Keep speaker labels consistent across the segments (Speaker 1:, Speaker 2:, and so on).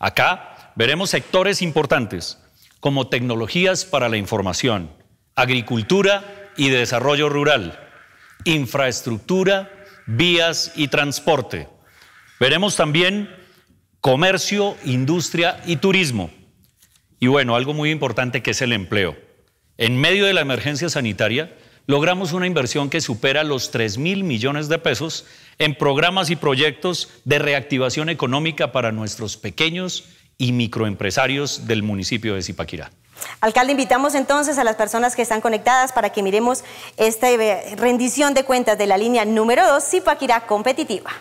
Speaker 1: Acá veremos sectores importantes como tecnologías para la información, agricultura y desarrollo rural, infraestructura, vías y transporte. Veremos también comercio, industria y turismo. Y bueno, algo muy importante que es el empleo. En medio de la emergencia sanitaria, logramos una inversión que supera los 3.000 millones de pesos en programas y proyectos de reactivación económica para nuestros pequeños y microempresarios del municipio de Zipaquirá.
Speaker 2: Alcalde, invitamos entonces a las personas que están conectadas para que miremos esta rendición de cuentas de la línea número 2, Zipaquirá Competitiva.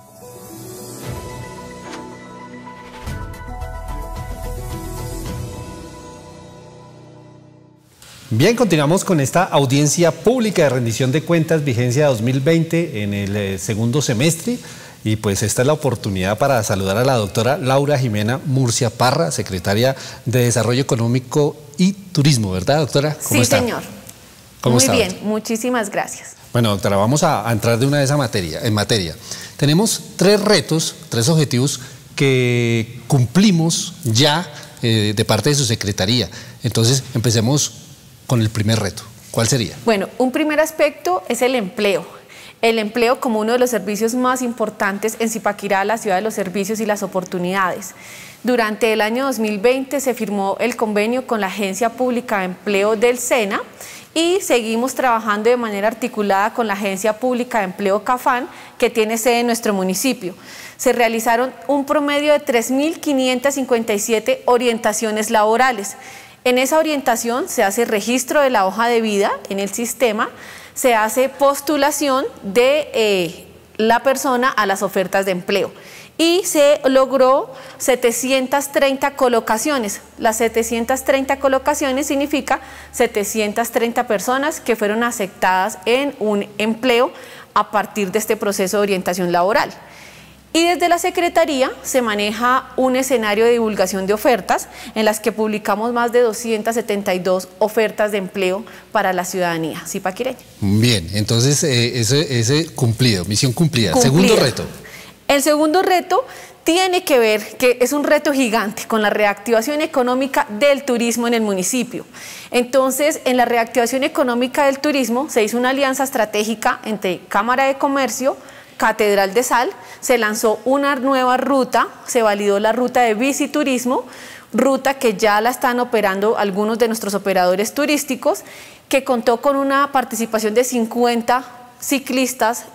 Speaker 3: Bien, continuamos con esta audiencia pública de rendición de cuentas vigencia 2020 en el segundo semestre. Y pues esta es la oportunidad para saludar a la doctora Laura Jimena Murcia Parra, secretaria de Desarrollo Económico y Turismo, ¿verdad, doctora?
Speaker 4: ¿Cómo está? Sí, señor.
Speaker 3: ¿Cómo está?
Speaker 4: Muy bien, muchísimas gracias.
Speaker 3: Bueno, doctora, vamos a entrar de una vez en materia. Tenemos 3 retos, 3 objetivos que cumplimos ya de parte de su secretaría. Entonces, empecemos con el primer reto. ¿Cuál sería?
Speaker 4: Bueno, un primer aspecto es el empleo. El empleo como uno de los servicios más importantes en Zipaquirá, la ciudad de los servicios y las oportunidades. Durante el año 2020 se firmó el convenio con la Agencia Pública de Empleo del SENA y seguimos trabajando de manera articulada con la Agencia Pública de Empleo CAFAN, que tiene sede en nuestro municipio. Se realizaron un promedio de 3.557 orientaciones laborales. En esa orientación se hace registro de la hoja de vida en el sistema, se hace postulación de la persona a las ofertas de empleo y se logró 730 colocaciones. Las 730 colocaciones significa 730 personas que fueron aceptadas en un empleo a partir de este proceso de orientación laboral. Y desde la Secretaría se maneja un escenario de divulgación de ofertas en las que publicamos más de 272 ofertas de empleo para la ciudadanía zipaquireña.
Speaker 3: Bien, entonces ese cumplido, misión cumplida. Segundo reto.
Speaker 4: El segundo reto tiene que ver, que es un reto gigante, con la reactivación económica del turismo en el municipio. Entonces, en la reactivación económica del turismo se hizo una alianza estratégica entre Cámara de Comercio, Catedral de Sal, se lanzó una nueva ruta, se validó la ruta de biciturismo, ruta que ya la están operando algunos de nuestros operadores turísticos, que contó con una participación de 50 ciclistas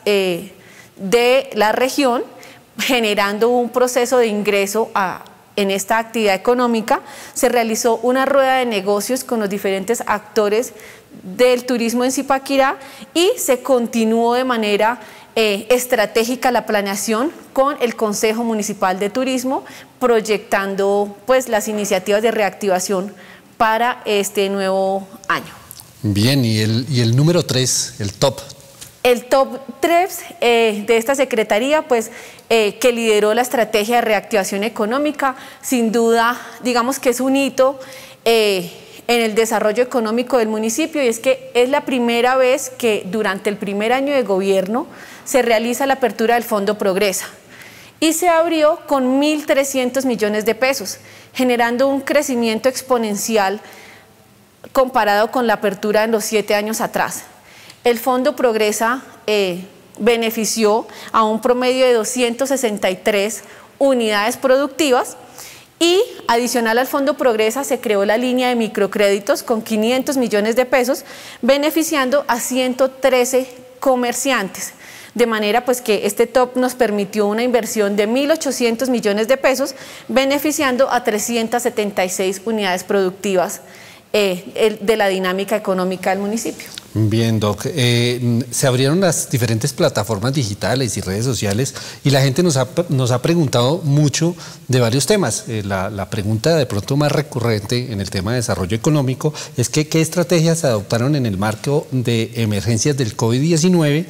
Speaker 4: de la región, generando un proceso de ingreso en esta actividad económica. Se realizó una rueda de negocios con los diferentes actores del turismo en Zipaquirá y se continuó de manera estratégica la planeación con el Consejo Municipal de Turismo, proyectando pues las iniciativas de reactivación para este nuevo año.
Speaker 3: Bien, y el número 3, el top.
Speaker 4: El top 3 de esta Secretaría, pues, que lideró la estrategia de reactivación económica, sin duda, digamos que es un hito en el desarrollo económico del municipio, y es que es la primera vez que durante el primer año de gobierno se realiza la apertura del Fondo Progresa y se abrió con 1.300 millones de pesos, generando un crecimiento exponencial comparado con la apertura en los 7 años atrás. El Fondo Progresa benefició a un promedio de 263 unidades productivas y adicional al Fondo Progresa se creó la línea de microcréditos con 500 millones de pesos, beneficiando a 113 comerciantes. De manera pues que este top nos permitió una inversión de 1.800 millones de pesos, beneficiando a 376 unidades productivas de la dinámica económica del municipio.
Speaker 3: Bien, Doc. Se abrieron las diferentes plataformas digitales y redes sociales y la gente nos ha preguntado mucho de varios temas. La pregunta de pronto más recurrente en el tema de desarrollo económico es que qué estrategias se adoptaron en el marco de emergencias del COVID-19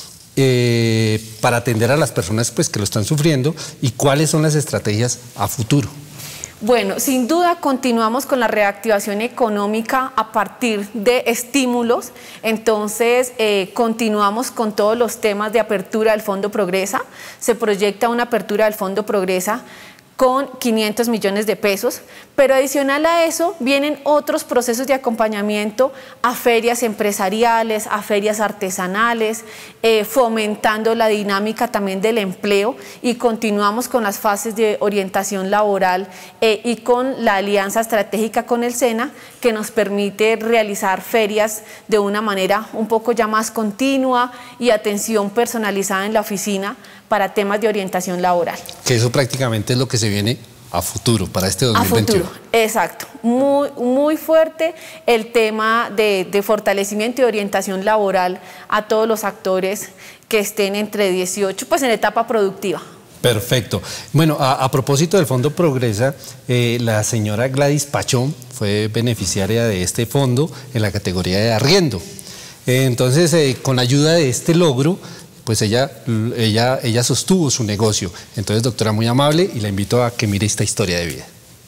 Speaker 3: para atender a las personas pues, que lo están sufriendo y cuáles son las estrategias a futuro.
Speaker 4: Bueno, sin duda continuamos con la reactivación económica a partir de estímulos, entonces continuamos con todos los temas de apertura del Fondo Progresa, se proyecta una apertura del Fondo Progresa con 500 millones de pesos, pero adicional a eso vienen otros procesos de acompañamiento a ferias empresariales, a ferias artesanales, fomentando la dinámica también del empleo, y continuamos con las fases de orientación laboral y con la alianza estratégica con el SENA, que nos permite realizar ferias de una manera un poco ya más continua y atención personalizada en la oficina para temas de orientación laboral.
Speaker 3: Que eso prácticamente es lo que se viene a futuro, para este 2021.
Speaker 4: A futuro, exacto. Muy fuerte el tema de fortalecimiento y orientación laboral a todos los actores que estén entre 18, pues en etapa productiva.
Speaker 3: Perfecto. Bueno, a propósito del Fondo Progresa, la señora Gladys Pachón fue beneficiaria de este fondo en la categoría de arriendo. Entonces, con ayuda de este logro, pues ella sostuvo su negocio. Entonces, doctora, muy amable, y la invito a que mire esta historia de vida.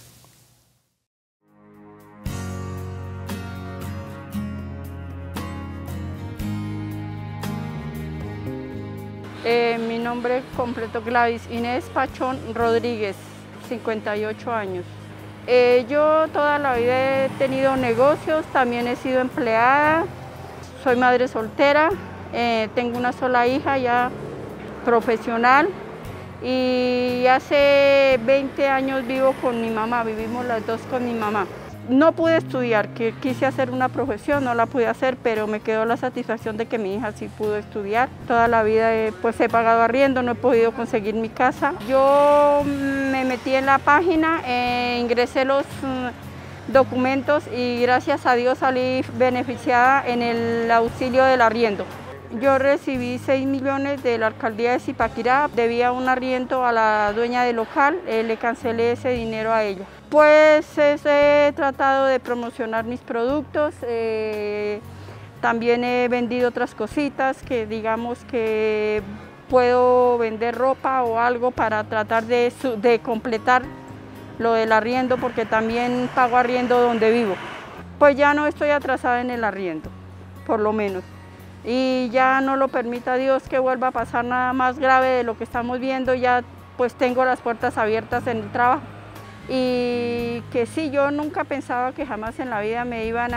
Speaker 5: Mi nombre completo Gladys Inés Pachón Rodríguez, 58 años. Yo toda la vida he tenido negocios, también he sido empleada, soy madre soltera, tengo una sola hija ya profesional, y hace 20 años vivo con mi mamá, vivimos las dos con mi mamá. No pude estudiar, que quise hacer una profesión, no la pude hacer, pero me quedó la satisfacción de que mi hija sí pudo estudiar. Toda la vida pues he pagado arriendo, no he podido conseguir mi casa. Yo me metí en la página, ingresé los documentos y gracias a Dios salí beneficiada en el auxilio del arriendo. Yo recibí 6 millones de la alcaldía de Zipaquirá, debía un arriendo a la dueña del local, le cancelé ese dinero a ella. Pues he tratado de promocionar mis productos, también he vendido otras cositas que digamos que puedo vender ropa o algo para tratar de completar lo del arriendo, porque también pago arriendo donde vivo. Pues ya no estoy atrasada en el arriendo, por lo menos. Y ya no lo permita Dios que vuelva a pasar nada más grave de lo que estamos viendo, ya pues tengo las puertas abiertas en el trabajo. Y que sí, yo nunca pensaba que jamás en la vida me iban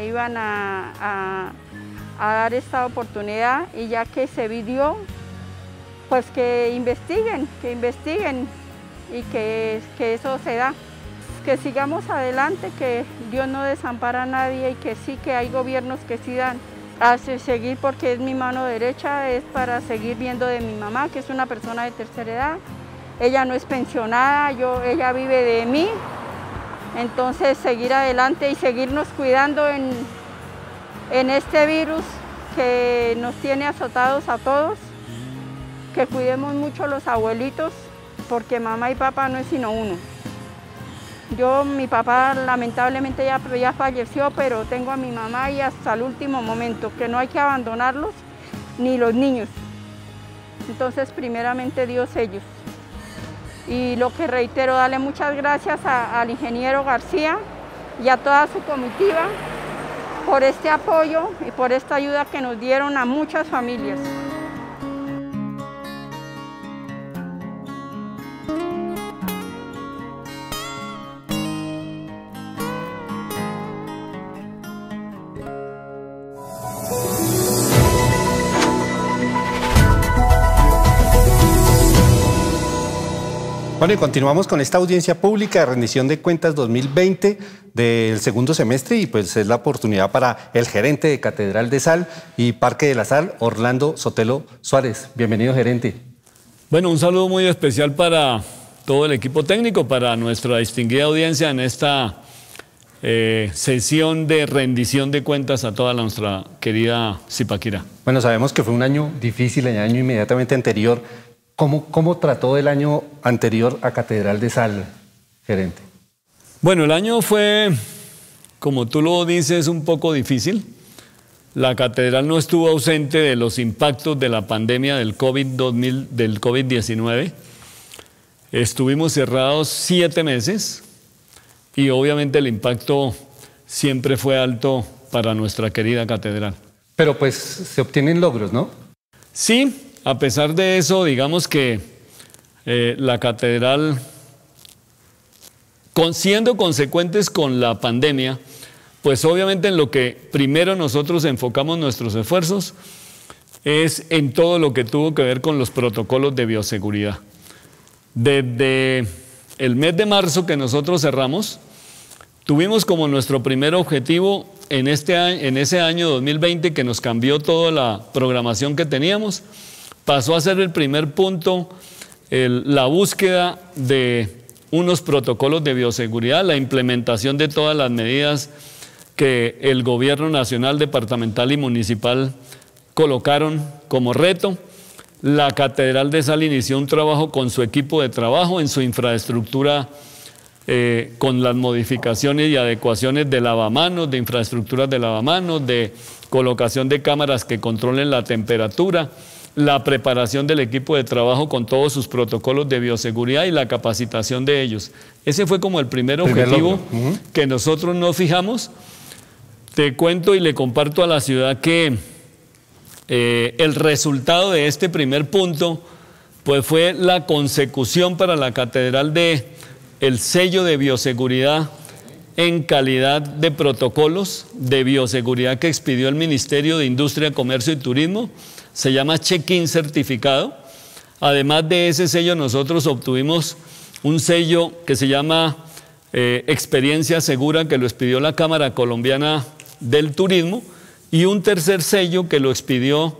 Speaker 5: a dar esta oportunidad, y ya que se vivió, pues que investiguen y que eso se da. Que sigamos adelante, que Dios no desampara a nadie, y que sí, que hay gobiernos que sí dan. Hace seguir, porque es mi mano derecha, es para seguir viendo de mi mamá, que es una persona de tercera edad. Ella no es pensionada, ella vive de mí. Entonces seguir adelante y seguirnos cuidando en este virus que nos tiene azotados a todos. Que cuidemos mucho a los abuelitos, porque mamá y papá no es sino uno. Mi papá lamentablemente ya falleció, pero tengo a mi mamá y hasta el último momento, que no hay que abandonarlos, ni los niños. Entonces, primeramente Dios, ellos. Y lo que reitero, darle muchas gracias al ingeniero García y a toda su comitiva por este apoyo y por esta ayuda que nos dieron a muchas familias.
Speaker 3: Bueno, y continuamos con esta audiencia pública de rendición de cuentas 2020 del segundo semestre, y pues es la oportunidad para el gerente de Catedral de Sal y Parque de la Sal, Orlando Sotelo Suárez. Bienvenido, gerente.
Speaker 6: Bueno, un saludo muy especial para todo el equipo técnico, para nuestra distinguida audiencia en esta sesión de rendición de cuentas a toda nuestra querida Zipaquirá.
Speaker 3: Bueno, sabemos que fue un año difícil, el año inmediatamente anterior. ¿Cómo trató el año anterior a Catedral de Sal, gerente?
Speaker 6: Bueno, el año fue, como tú lo dices, un poco difícil. La catedral no estuvo ausente de los impactos de la pandemia del COVID-19. Estuvimos cerrados 7 meses y obviamente el impacto siempre fue alto para nuestra querida catedral.
Speaker 3: Pero pues se obtienen logros, ¿no?
Speaker 6: Sí. A pesar de eso, digamos que la catedral siendo consecuentes con la pandemia, pues obviamente en lo que primero nosotros enfocamos nuestros esfuerzos es en todo lo que tuvo que ver con los protocolos de bioseguridad. Desde el mes de marzo que nosotros cerramos, tuvimos como nuestro primer objetivo en ese año 2020, que nos cambió toda la programación que teníamos, pasó a ser el primer punto la búsqueda de unos protocolos de bioseguridad, la implementación de todas las medidas que el gobierno nacional, departamental y municipal colocaron como reto. La Catedral de Sal inició un trabajo con su equipo de trabajo en su infraestructura, con las modificaciones y adecuaciones de lavamanos, de infraestructuras de lavamanos, de colocación de cámaras que controlen la temperatura, la preparación del equipo de trabajo con todos sus protocolos de bioseguridad y la capacitación de ellos. Ese fue como el primer objetivo que nosotros nos fijamos. Te cuento y le comparto a la ciudad que el resultado de este primer punto pues fue la consecución para la catedral de el sello de bioseguridad en calidad de protocolos de bioseguridad que expidió el Ministerio de Industria, Comercio y Turismo. Se llama check-in certificado. Además de ese sello, nosotros obtuvimos un sello que se llama Experiencia Segura, que lo expidió la Cámara Colombiana del Turismo, y un tercer sello que lo expidió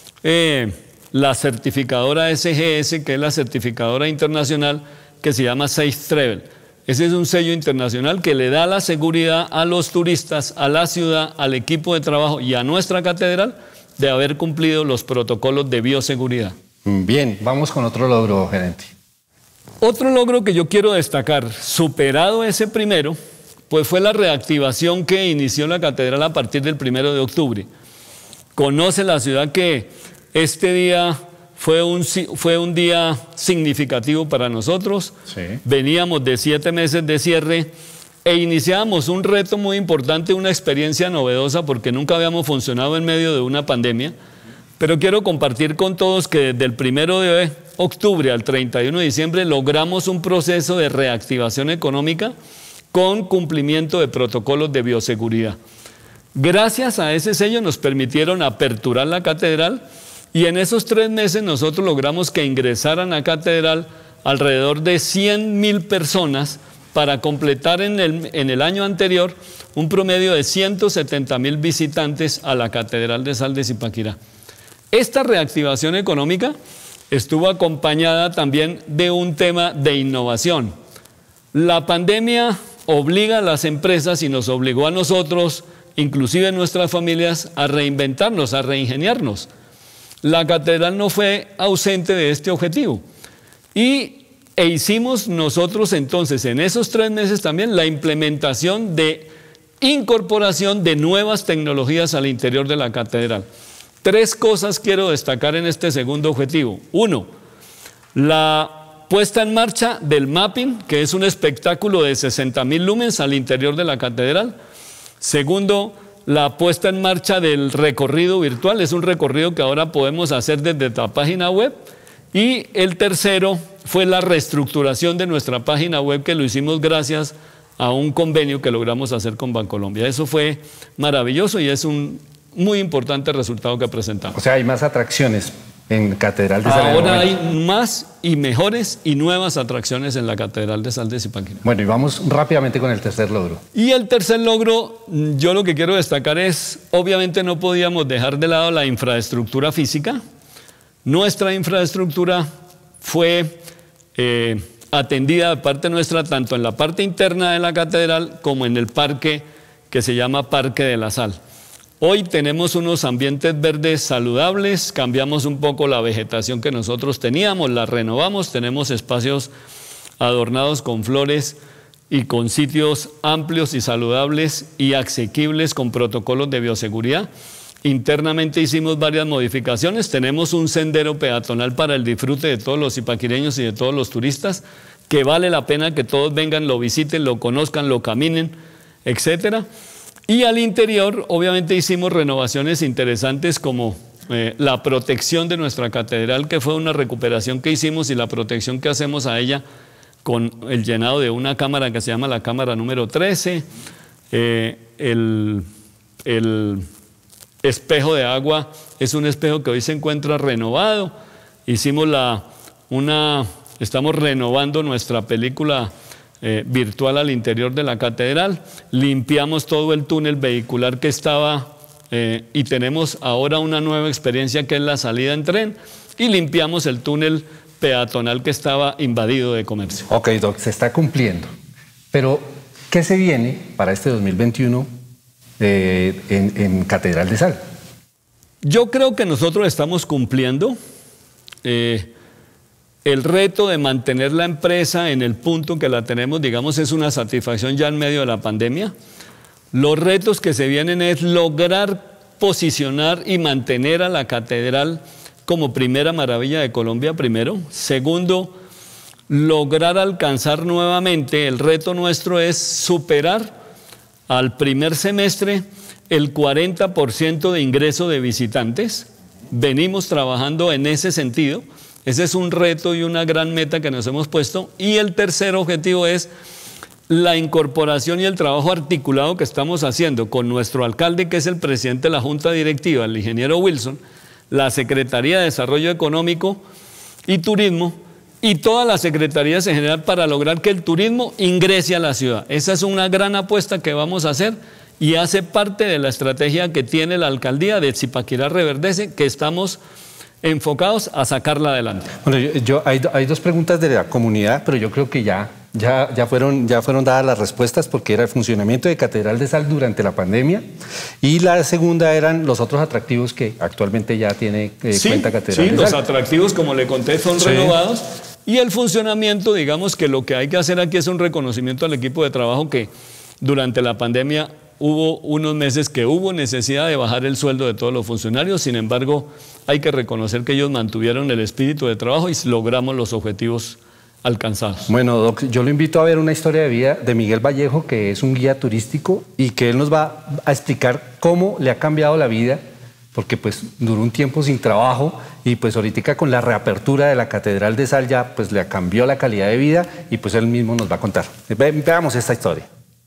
Speaker 6: la certificadora SGS, que es la certificadora internacional, que se llama Safe Travel. Ese es un sello internacional que le da la seguridad a los turistas, a la ciudad, al equipo de trabajo y a nuestra catedral de haber cumplido los protocolos de bioseguridad.
Speaker 3: Bien, vamos con otro logro, gerente.
Speaker 6: Otro logro que yo quiero destacar, superado ese primero, pues fue la reactivación que inició la catedral a partir del 1 de octubre. Conoce la ciudad que este día fue un día significativo para nosotros. Sí. Veníamos de 7 meses de cierre e iniciamos un reto muy importante, una experiencia novedosa, porque nunca habíamos funcionado en medio de una pandemia. Pero quiero compartir con todos que desde el 1 de octubre al 31 de diciembre logramos un proceso de reactivación económica con cumplimiento de protocolos de bioseguridad. Gracias a ese sello nos permitieron aperturar la catedral y en esos 3 meses nosotros logramos que ingresaran a catedral alrededor de 100.000 personas para completar en el año anterior un promedio de 170.000 visitantes a la Catedral de Sal de Zipaquirá. Esta reactivación económica estuvo acompañada también de un tema de innovación. La pandemia obliga a las empresas y nos obligó a nosotros, inclusive nuestras familias, a reinventarnos, a reingeniarnos. La catedral no fue ausente de este objetivo e hicimos nosotros entonces en esos 3 meses también la implementación de incorporación de nuevas tecnologías al interior de la catedral. 3 cosas quiero destacar en este segundo objetivo. 1, la puesta en marcha del mapping, que es un espectáculo de 60.000 lumens al interior de la catedral. 2, la puesta en marcha del recorrido virtual, es un recorrido que ahora podemos hacer desde la página web. Y el 3 fue la reestructuración de nuestra página web, que lo hicimos gracias a un convenio que logramos hacer con Bancolombia. Eso fue maravilloso y es un muy importante resultado que presentamos.
Speaker 3: O sea, hay más atracciones en Catedral de Sal.
Speaker 6: Ahora hay más y mejores y nuevas atracciones en la Catedral de Sal de Zipaquirá.
Speaker 3: Bueno, y vamos rápidamente con el tercer logro.
Speaker 6: Y el tercer logro, yo lo que quiero destacar es, obviamente no podíamos dejar de lado la infraestructura física. Nuestra infraestructura fue atendida de parte nuestra tanto en la parte interna de la catedral como en el parque que se llama Parque de la Sal. Hoy tenemos unos ambientes verdes saludables, cambiamos un poco la vegetación que nosotros teníamos, la renovamos, tenemos espacios adornados con flores y con sitios amplios y saludables y asequibles con protocolos de bioseguridad. Internamente hicimos varias modificaciones, tenemos un sendero peatonal para el disfrute de todos los zipaquireños y de todos los turistas, que vale la pena que todos vengan, lo visiten, lo conozcan, lo caminen, etcétera. Y al interior, obviamente, hicimos renovaciones interesantes como la protección de nuestra catedral, que fue una recuperación que hicimos y la protección que hacemos a ella con el llenado de una cámara que se llama la cámara número 13, el espejo de agua es un espejo que hoy se encuentra renovado. Estamos renovando nuestra película virtual al interior de la catedral, limpiamos todo el túnel vehicular que estaba y tenemos ahora una nueva experiencia que es la salida en tren, y limpiamos el túnel peatonal que estaba invadido de comercio.
Speaker 3: Ok, Doc, se está cumpliendo. Pero, ¿qué se viene para este 2021 en Catedral de Sal?
Speaker 6: Yo creo que nosotros estamos cumpliendo el reto de mantener la empresa en el punto que la tenemos, digamos, es una satisfacción ya en medio de la pandemia. Los retos que se vienen es lograr posicionar y mantener a la catedral como primera maravilla de Colombia, primero. Segundo, lograr alcanzar nuevamente, el reto nuestro es superar al primer semestre el 40% de ingreso de visitantes. Venimos trabajando en ese sentido. Ese es un reto y una gran meta que nos hemos puesto. Y el tercer objetivo es la incorporación y el trabajo articulado que estamos haciendo con nuestro alcalde, que es el presidente de la Junta Directiva, el ingeniero Wilson, la Secretaría de Desarrollo Económico y Turismo y todas las secretarías en general para lograr que el turismo ingrese a la ciudad. Esa es una gran apuesta que vamos a hacer y hace parte de la estrategia que tiene la alcaldía de Zipaquirá Reverdece, que estamos enfocados a sacarla adelante.
Speaker 3: Bueno, hay dos preguntas de la comunidad, pero yo creo que ya fueron dadas las respuestas, porque era el funcionamiento de Catedral de Sal durante la pandemia, y la segunda eran los otros atractivos que actualmente ya tiene cuenta Catedral de Sal.
Speaker 6: Sí, los atractivos, como le conté, son renovados, y el funcionamiento, digamos que lo que hay que hacer aquí es un reconocimiento al equipo de trabajo que durante la pandemia hubo unos meses que hubo necesidad de bajar el sueldo de todos los funcionarios. Sin embargo, hay que reconocer que ellos mantuvieron el espíritu de trabajo y logramos los objetivos alcanzados.
Speaker 3: Bueno, Doc, yo lo invito a ver una historia de vida de Miguel Vallejo, que es un guía turístico y que él nos va a explicar cómo le ha cambiado la vida, porque pues duró un tiempo sin trabajo y pues ahorita con la reapertura de la Catedral de Sal ya pues le cambió la calidad de vida, y pues él mismo nos va a contar. Veamos esta historia.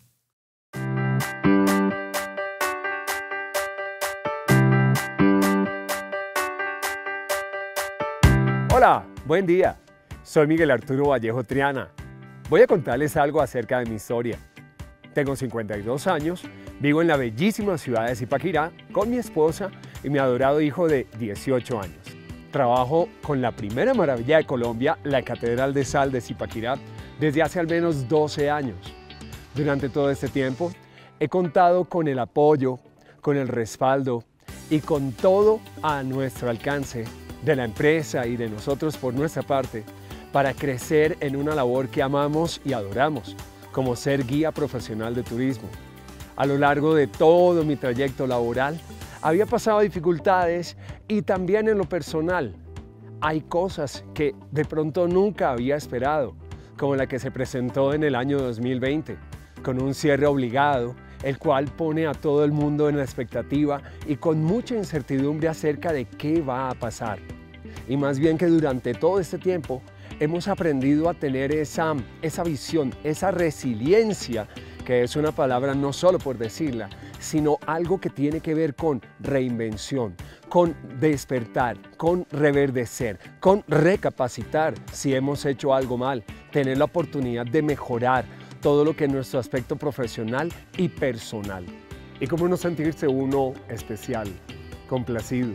Speaker 7: Hola, buen día. Soy Miguel Arturo Vallejo Triana. Voy a contarles algo acerca de mi historia. Tengo 52 años, vivo en la bellísima ciudad de Zipaquirá con mi esposa y mi adorado hijo de 18 años. Trabajo con la primera maravilla de Colombia, la Catedral de Sal de Zipaquirá, desde hace al menos 12 años. Durante todo este tiempo he contado con el apoyo, con el respaldo y con todo a nuestro alcance de la empresa y de nosotros por nuestra parte, para crecer en una labor que amamos y adoramos, como ser guía profesional de turismo. A lo largo de todo mi trayecto laboral, había pasado dificultades, y también en lo personal. Hay cosas que de pronto nunca había esperado, como la que se presentó en el año 2020, con un cierre obligado, el cual pone a todo el mundo en la expectativa y con mucha incertidumbre acerca de qué va a pasar. Y más bien que durante todo este tiempo hemos aprendido a tener esa visión, esa resiliencia, que es una palabra no solo por decirla, sino algo que tiene que ver con reinvención, con despertar, con reverdecer, con recapacitar si hemos hecho algo mal, tener la oportunidad de mejorar todo lo que es nuestro aspecto profesional y personal. Y cómo no sentirse uno especial, complacido,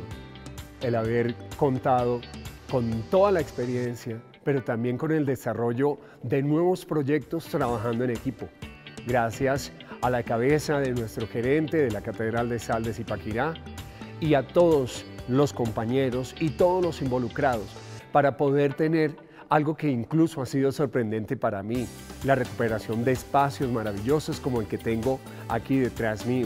Speaker 7: el haber contado con toda la experiencia, pero también con el desarrollo de nuevos proyectos trabajando en equipo. Gracias a la cabeza de nuestro gerente de la Catedral de Sal de Zipaquirá y a todos los compañeros y todos los involucrados para poder tener algo que incluso ha sido sorprendente para mí, la recuperación de espacios maravillosos como el que tengo aquí detrás mío.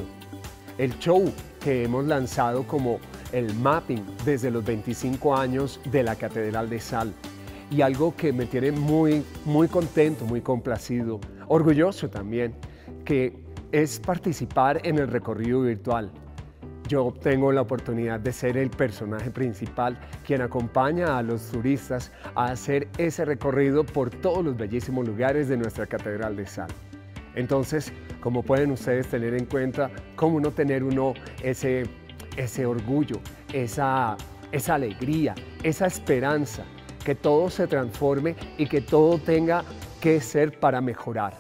Speaker 7: El show que hemos lanzado como el mapping desde los 25 años de la Catedral de Sal, y algo que me tiene muy contento, muy complacido, orgulloso también, que es participar en el recorrido virtual. yo tengo la oportunidad de ser el personaje principal, quien acompaña a los turistas a hacer ese recorrido por todos los bellísimos lugares de nuestra Catedral de Sal. Entonces, como pueden ustedes tener en cuenta, cómo no tener ese orgullo, esa alegría, esa esperanza, que todo se transforme y que todo tenga que ser para mejorar.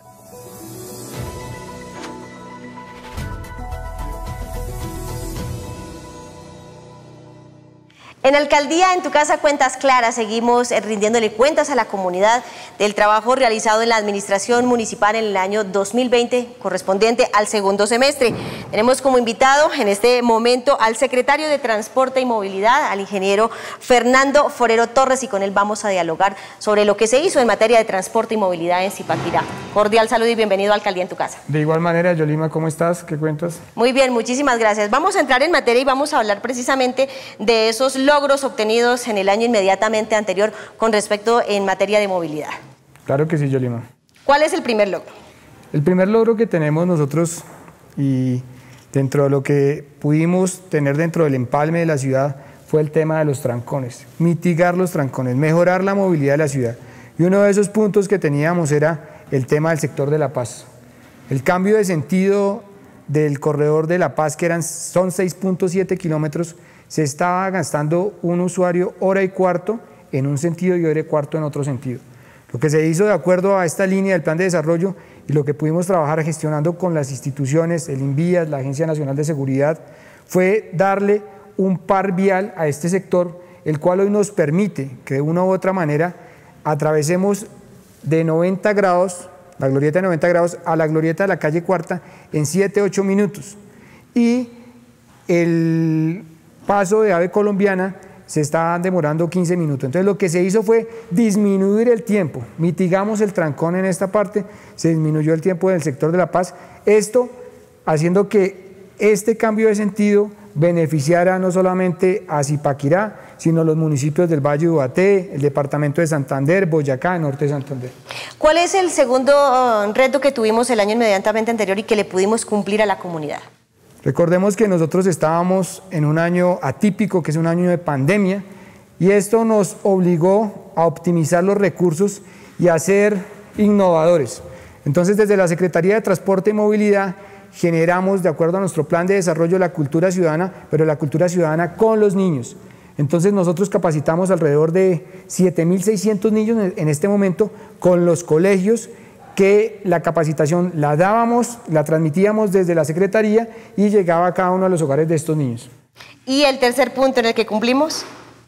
Speaker 2: En Alcaldía En Tu Casa Cuentas Claras seguimos rindiéndole cuentas a la comunidad del trabajo realizado en la administración municipal en el año 2020 correspondiente al segundo semestre. Tenemos como invitado en este momento al secretario de Transporte y Movilidad, al ingeniero Fernando Forero Torres, y con él vamos a dialogar sobre lo que se hizo en materia de transporte y movilidad en Zipaquirá. Cordial saludo y bienvenido a Alcaldía En Tu Casa.
Speaker 8: De igual manera, Yolima, ¿cómo estás? ¿Qué cuentas?
Speaker 2: Muy bien, muchísimas gracias. Vamos a entrar en materia y vamos a hablar precisamente de esos logros obtenidos en el año inmediatamente anterior con respecto en materia de movilidad.
Speaker 8: Claro que sí, Yolima.
Speaker 2: ¿Cuál es el primer logro?
Speaker 8: El primer logro que tenemos nosotros, y dentro de lo que pudimos tener dentro del empalme de la ciudad, fue el tema de los trancones, mitigar los trancones, mejorar la movilidad de la ciudad. Y uno de esos puntos que teníamos era el tema del sector de La Paz. El cambio de sentido del corredor de La Paz, son 6.7 kilómetros, se estaba gastando un usuario hora y cuarto en un sentido y hora y cuarto en otro sentido. Lo que se hizo de acuerdo a esta línea del plan de desarrollo y lo que pudimos trabajar gestionando con las instituciones, el INVIAS, la Agencia Nacional de Seguridad, fue darle un par vial a este sector, el cual hoy nos permite que de una u otra manera atravesemos de 90 grados, la glorieta de 90 grados, a la glorieta de la calle Cuarta en 7-8 minutos. Y el paso de AVE Colombiana se está demorando 15 minutos. Entonces lo que se hizo fue disminuir el tiempo, mitigamos el trancón en esta parte, se disminuyó el tiempo del sector de La Paz, esto haciendo que este cambio de sentido beneficiara no solamente a Zipaquirá, sino a los municipios del Valle de Ubaté, el departamento de Santander, Boyacá, norte de Santander.
Speaker 2: ¿Cuál es el segundo reto que tuvimos el año inmediatamente anterior y que le pudimos cumplir a la comunidad?
Speaker 8: Recordemos que nosotros estábamos en un año atípico, que es un año de pandemia, y esto nos obligó a optimizar los recursos y a ser innovadores. Entonces, desde la Secretaría de Transporte y Movilidad generamos, de acuerdo a nuestro plan de desarrollo, la cultura ciudadana, pero la cultura ciudadana con los niños. Entonces, nosotros capacitamos alrededor de 7.600 niños en este momento con los colegios, que la capacitación la dábamos, la transmitíamos desde la Secretaría y llegaba a cada uno de los hogares de estos niños.
Speaker 2: ¿Y el tercer punto en el que cumplimos?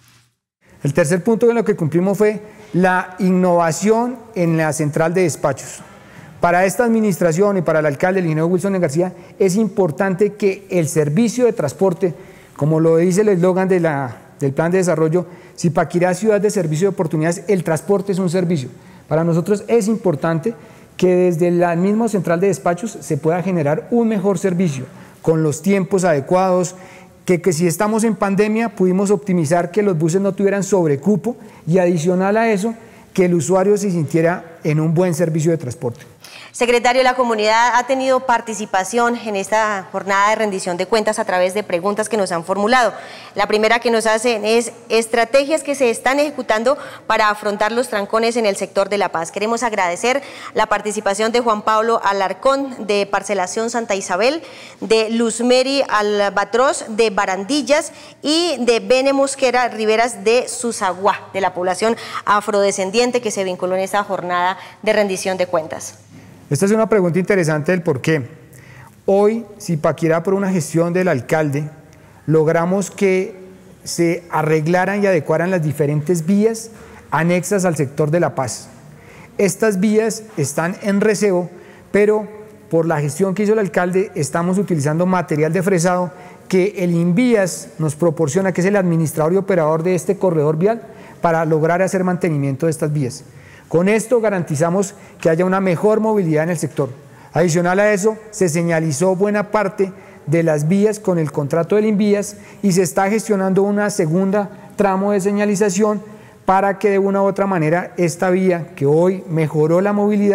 Speaker 8: El tercer punto en el que cumplimos fue la innovación en la central de despachos. Para esta administración y para el alcalde, el ingeniero Wilson García, es importante que el servicio de transporte, como lo dice el eslogan del plan de desarrollo, Zipaquirá, ciudad de servicio de oportunidades, el transporte es un servicio. Para nosotros es importante que desde la misma central de despachos se pueda generar un mejor servicio, con los tiempos adecuados, que si estamos en pandemia pudimos optimizar que los buses no tuvieran sobrecupo y adicional a eso, que el usuario se sintiera en un buen servicio de transporte.
Speaker 2: Secretario, la comunidad ha tenido participación en esta jornada de rendición de cuentas a través de preguntas que nos han formulado. La primera que nos hacen es estrategias que se están ejecutando para afrontar los trancones en el sector de La Paz. Queremos agradecer la participación de Juan Pablo Alarcón, de Parcelación Santa Isabel, de Luzmeri Albatros, de Barandillas, y de Bene Mosquera Riveras, de Susaguá, de la población afrodescendiente que se vinculó en esta jornada de rendición de cuentas.
Speaker 8: Esta es una pregunta interesante del por qué. Hoy, Zipaquirá, por una gestión del alcalde, logramos que se arreglaran y adecuaran las diferentes vías anexas al sector de La Paz. Estas vías están en recebo, pero por la gestión que hizo el alcalde estamos utilizando material de fresado que el INVIAS nos proporciona, que es el administrador y operador de este corredor vial, para lograr hacer mantenimiento de estas vías. Con esto garantizamos que haya una mejor movilidad en el sector. Adicional a eso, se señalizó buena parte de las vías con el contrato del INVIAS y se está gestionando una segunda tramo de señalización para que de una u otra manera esta vía, que hoy mejoró la movilidad,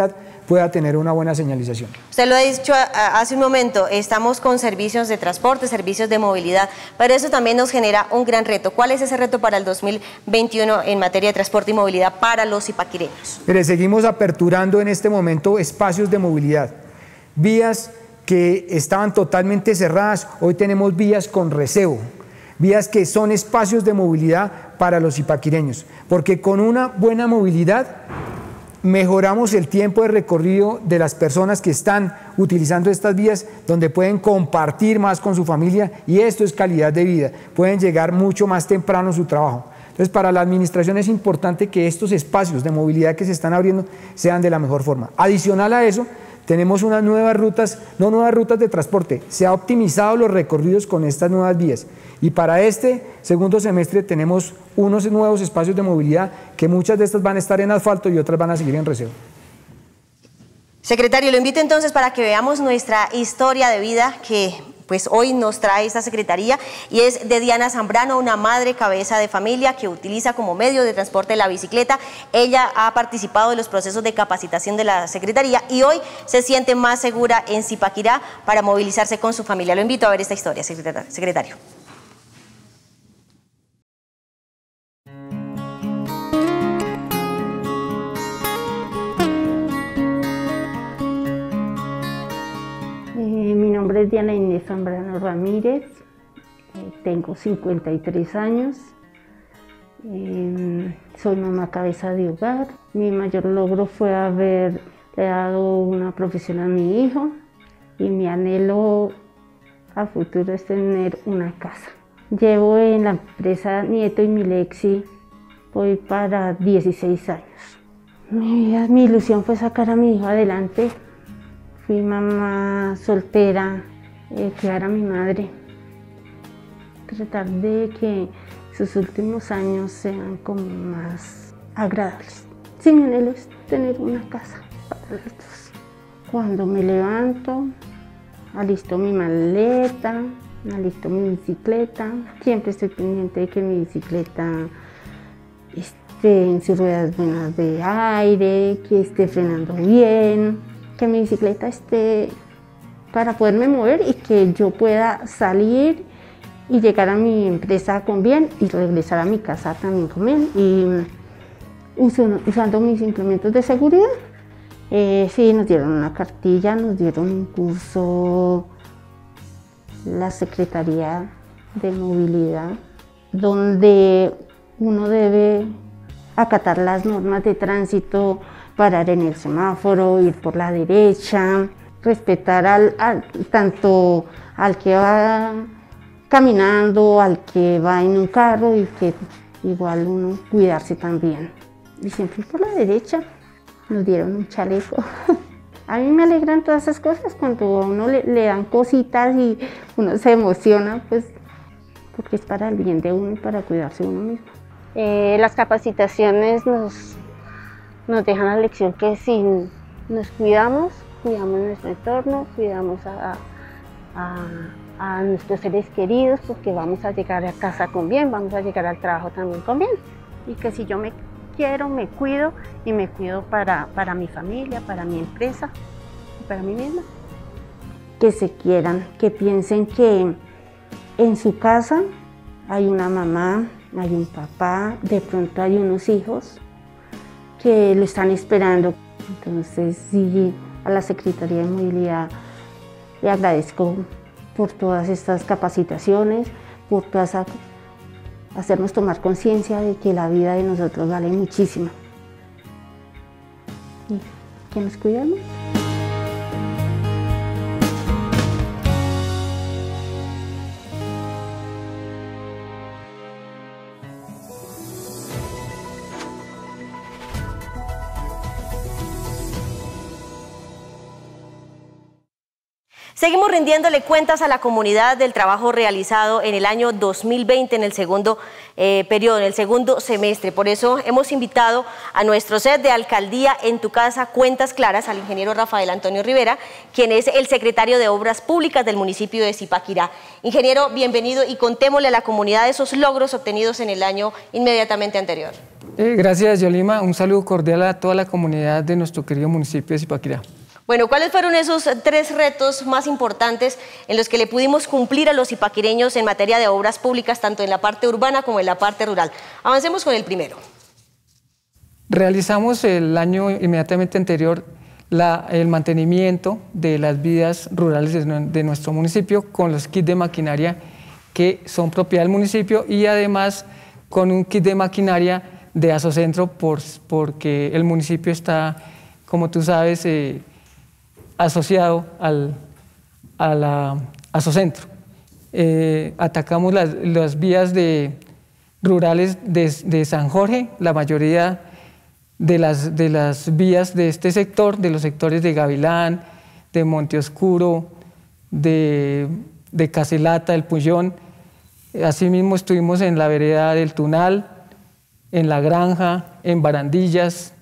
Speaker 8: pueda tener una buena señalización.
Speaker 2: Usted lo ha dicho hace un momento, estamos con servicios de transporte, servicios de movilidad, pero eso también nos genera un gran reto. ¿Cuál es ese reto para el 2021 en materia de transporte y movilidad para los zipaquireños?
Speaker 8: Mire, seguimos aperturando en este momento espacios de movilidad, vías que estaban totalmente cerradas, hoy tenemos vías con recebo, vías que son espacios de movilidad para los zipaquireños, porque con una buena movilidad mejoramos el tiempo de recorrido de las personas que están utilizando estas vías, donde pueden compartir más con su familia, y esto es calidad de vida, pueden llegar mucho más temprano a su trabajo. Entonces, para la administración es importante que estos espacios de movilidad que se están abriendo sean de la mejor forma. Adicional a eso, tenemos unas nuevas rutas, no nuevas rutas de transporte, se ha optimizado los recorridos con estas nuevas vías, y para este segundo semestre tenemos unos nuevos espacios de movilidad que muchas de estas van a estar en asfalto y otras van a seguir en recebo.
Speaker 2: Secretario, lo invito entonces para que veamos nuestra historia de vida que pues hoy nos trae esta secretaría, y es de Diana Zambrano, una madre cabeza de familia que utiliza como medio de transporte la bicicleta. Ella ha participado en los procesos de capacitación de la secretaría y hoy se siente más segura en Zipaquirá para movilizarse con su familia. Lo invito a ver esta historia, secretario.
Speaker 9: Mi nombre es Diana Inés Zambrano Ramírez, tengo 53 años, soy mamá cabeza de hogar. Mi mayor logro fue haberle dado una profesión a mi hijo, y mi anhelo a futuro es tener una casa. Llevo en la empresa Nieto y Milexi, voy para 16 años. Mi ilusión fue sacar a mi hijo adelante. Fui mamá soltera, cuidar a mi madre, tratar de que sus últimos años sean como más agradables. Sí, mi anhelo es tener una casa para los dos. Cuando me levanto, alisto mi maleta, alisto mi bicicleta. Siempre estoy pendiente de que mi bicicleta esté en sus ruedas buenas de aire, que esté frenando bien, que mi bicicleta esté para poderme mover y que yo pueda salir y llegar a mi empresa con bien y regresar a mi casa también con bien. Y usando mis implementos de seguridad, sí, nos dieron una cartilla, nos dieron un curso, la Secretaría de Movilidad, donde uno debe acatar las normas de tránsito, parar en el semáforo, ir por la derecha, respetar tanto al que va caminando, al que va en un carro, y que igual uno cuidarse también. Y siempre ir por la derecha. Nos dieron un chaleco. A mí me alegran todas esas cosas cuando a uno le dan cositas y uno se emociona, pues, porque es para el bien de uno y para cuidarse uno mismo. Las capacitaciones nos dejan la lección que si nos cuidamos nuestro entorno, cuidamos a nuestros seres queridos, porque vamos a llegar a casa con bien, vamos a llegar al trabajo también con bien. Y que si yo me quiero, me cuido, y me cuido para mi familia, para mi empresa y para mí misma. Que se quieran, que piensen que en su casa hay una mamá, hay un papá, de pronto hay unos hijos que lo están esperando. Entonces, sí, a la Secretaría de Movilidad le agradezco por todas estas capacitaciones, por hacernos tomar conciencia de que la vida de nosotros vale muchísimo. Y que nos cuidemos.
Speaker 2: Seguimos rindiéndole cuentas a la comunidad del trabajo realizado en el año 2020, en el segundo periodo, en el segundo semestre. Por eso hemos invitado a nuestro set de Alcaldía en tu Casa, Cuentas Claras, al ingeniero Rafael Antonio Rivera, quien es el secretario de Obras Públicas del municipio de Zipaquirá. Ingeniero, bienvenido, y contémosle a la comunidad esos logros obtenidos en el año inmediatamente anterior.
Speaker 8: Gracias, Yolima. Un saludo cordial a toda la comunidad de nuestro querido municipio de Zipaquirá.
Speaker 2: Bueno, ¿cuáles fueron esos 3 retos más importantes en los que le pudimos cumplir a los zipaquireños en materia de obras públicas, tanto en la parte urbana como en la parte rural? Avancemos con el primero.
Speaker 8: Realizamos el año inmediatamente anterior el mantenimiento de las vías rurales de nuestro municipio con los kits de maquinaria que son propiedad del municipio y además con un kit de maquinaria de Asocentro porque el municipio está, como tú sabes, asociado a la Asocentro. Atacamos las vías rurales de San Jorge, la mayoría de las vías de este sector, de los sectores de Gavilán, de Monte Oscuro, de Caselata, del Puyón. Asimismo estuvimos en la vereda del Tunal, en La Granja, en Barandillas,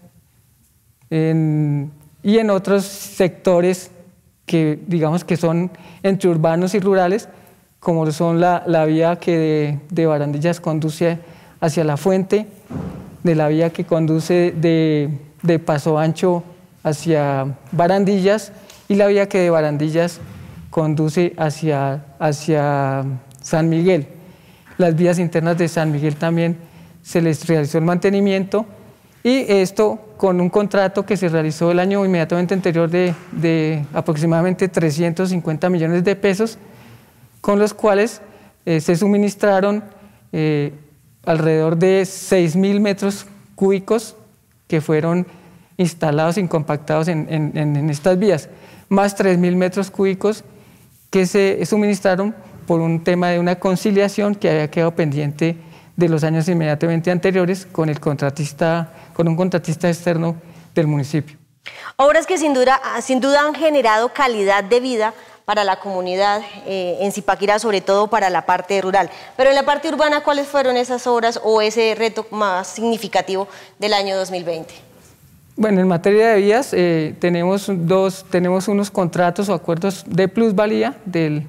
Speaker 8: y en otros sectores que digamos que son entre urbanos y rurales, como son la vía que de Barandillas conduce hacia La Fuente, de la vía que conduce de Paso Ancho hacia Barandillas y la vía que de Barandillas conduce hacia San Miguel. Las vías internas de San Miguel también se les realizó el mantenimiento y esto con un contrato que se realizó el año inmediatamente anterior de aproximadamente 350 millones de pesos, con los cuales se suministraron alrededor de 6.000 metros cúbicos que fueron instalados y compactados en estas vías, más 3.000 metros cúbicos que se suministraron por un tema de una conciliación que había quedado pendiente de los años inmediatamente anteriores con un contratista externo del municipio.
Speaker 2: Obras que sin duda han generado calidad de vida para la comunidad en Zipaquirá, sobre todo para la parte rural. Pero en la parte urbana, ¿cuáles fueron esas obras o ese reto más significativo del año 2020?
Speaker 8: Bueno, en materia de vías tenemos unos contratos o acuerdos de plusvalía del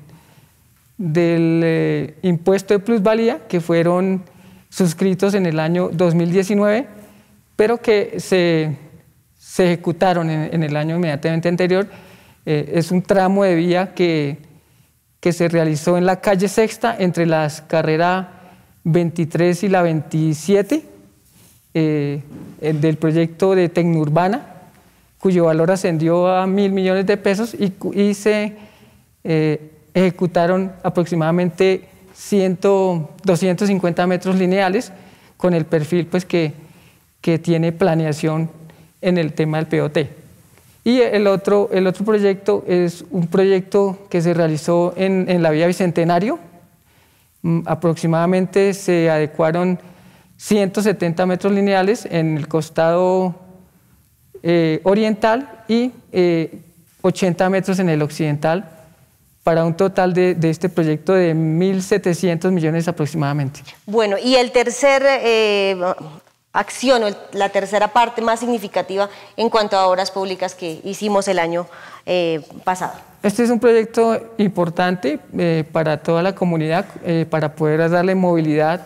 Speaker 8: impuesto de plusvalía que fueron suscritos en el año 2019, pero que se ejecutaron en el año inmediatamente anterior. Es un tramo de vía que se realizó en la calle Sexta entre las carreras 23 y la 27 del proyecto de Tecnurbana, cuyo valor ascendió a 1.000 millones de pesos y se ejecutaron aproximadamente 250 metros lineales con el perfil pues, que tiene planeación en el tema del POT. Y el otro proyecto es un proyecto que se realizó en la vía Bicentenario. Aproximadamente se adecuaron 170 metros lineales en el costado oriental y 80 metros en el occidental, para un total de este proyecto de 1.700 millones aproximadamente.
Speaker 2: Bueno, y el tercer acción, o la tercera parte más significativa en cuanto a obras públicas que hicimos el año pasado.
Speaker 8: Este es un proyecto importante para toda la comunidad, para poder darle movilidad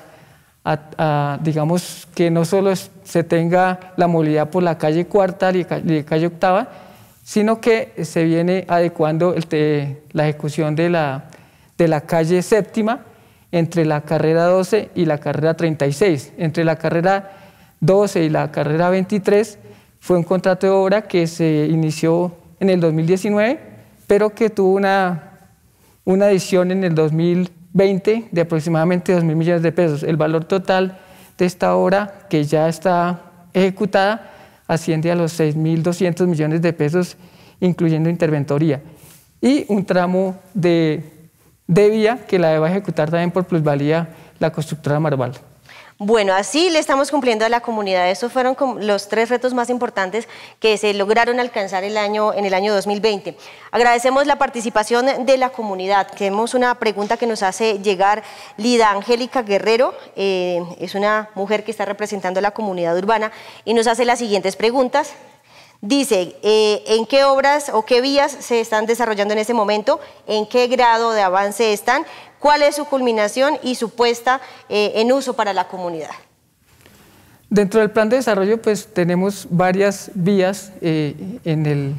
Speaker 8: digamos, que no solo se tenga la movilidad por la calle Cuarta y calle Octava, sino que se viene adecuando la ejecución de la calle Séptima entre la carrera 12 y la carrera 36. Entre la carrera 12 y la carrera 23 fue un contrato de obra que se inició en el 2019, pero que tuvo una adición en el 2020 de aproximadamente 2.000 millones de pesos. El valor total de esta obra, que ya está ejecutada, asciende a los 6.200 millones de pesos, incluyendo interventoría. Y un tramo de vía que la va a ejecutar también por plusvalía la constructora Marval.
Speaker 2: Bueno, así le estamos cumpliendo a la comunidad. Estos fueron los 3 retos más importantes que se lograron alcanzar en el año 2020. Agradecemos la participación de la comunidad. Tenemos una pregunta que nos hace llegar Lida Angélica Guerrero. Es una mujer que está representando a la comunidad urbana y nos hace las siguientes preguntas. Dice, ¿en qué obras o qué vías se están desarrollando en este momento? ¿En qué grado de avance están? ¿Cuál es su culminación y su puesta en uso para la comunidad?
Speaker 8: Dentro del plan de desarrollo pues tenemos varias vías en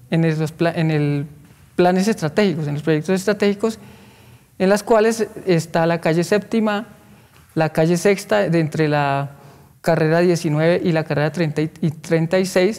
Speaker 8: planes estratégicos, en los proyectos estratégicos, en las cuales está la calle Séptima, la calle Sexta, de entre la carrera 19 y la carrera 30 y 36,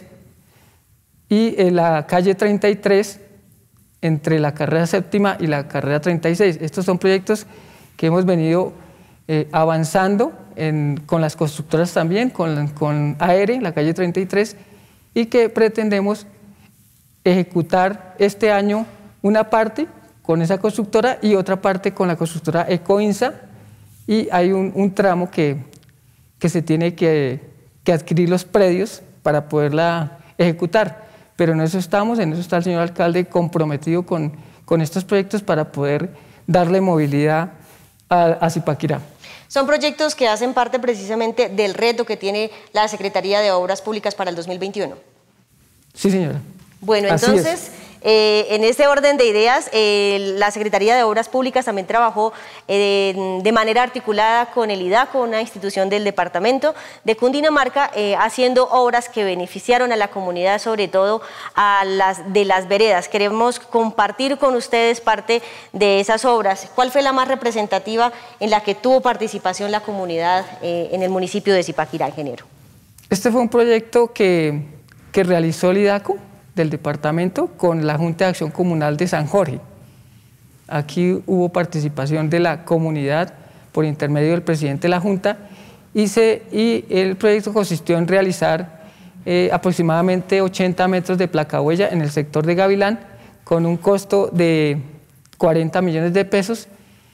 Speaker 8: y la calle 33 entre la carrera Séptima y la carrera 36. Estos son proyectos que hemos venido avanzando con las constructoras también, con AERE, la calle 33, y que pretendemos ejecutar este año una parte con esa constructora y otra parte con la constructora Ecoinsa, y hay un tramo que se tiene que adquirir los predios para poderla ejecutar. Pero en eso estamos, en eso está el señor alcalde comprometido con estos proyectos para poder darle movilidad a Zipaquirá.
Speaker 2: Son proyectos que hacen parte precisamente del reto que tiene la Secretaría de Obras Públicas para el 2021.
Speaker 8: Sí, señora.
Speaker 2: Bueno, entonces, en este orden de ideas, la Secretaría de Obras Públicas también trabajó de manera articulada con el IDACO, una institución del departamento de Cundinamarca, haciendo obras que beneficiaron a la comunidad, sobre todo de las veredas. Queremos compartir con ustedes parte de esas obras. ¿Cuál fue la más representativa en la que tuvo participación la comunidad en el municipio de Zipaquirá, ingeniero?
Speaker 8: Este fue un proyecto que realizó el IDACO del departamento con la Junta de Acción Comunal de San Jorge. Aquí hubo participación de la comunidad por intermedio del presidente de la Junta y el proyecto consistió en realizar aproximadamente 80 metros de placahuella en el sector de Gavilán con un costo de 40 millones de pesos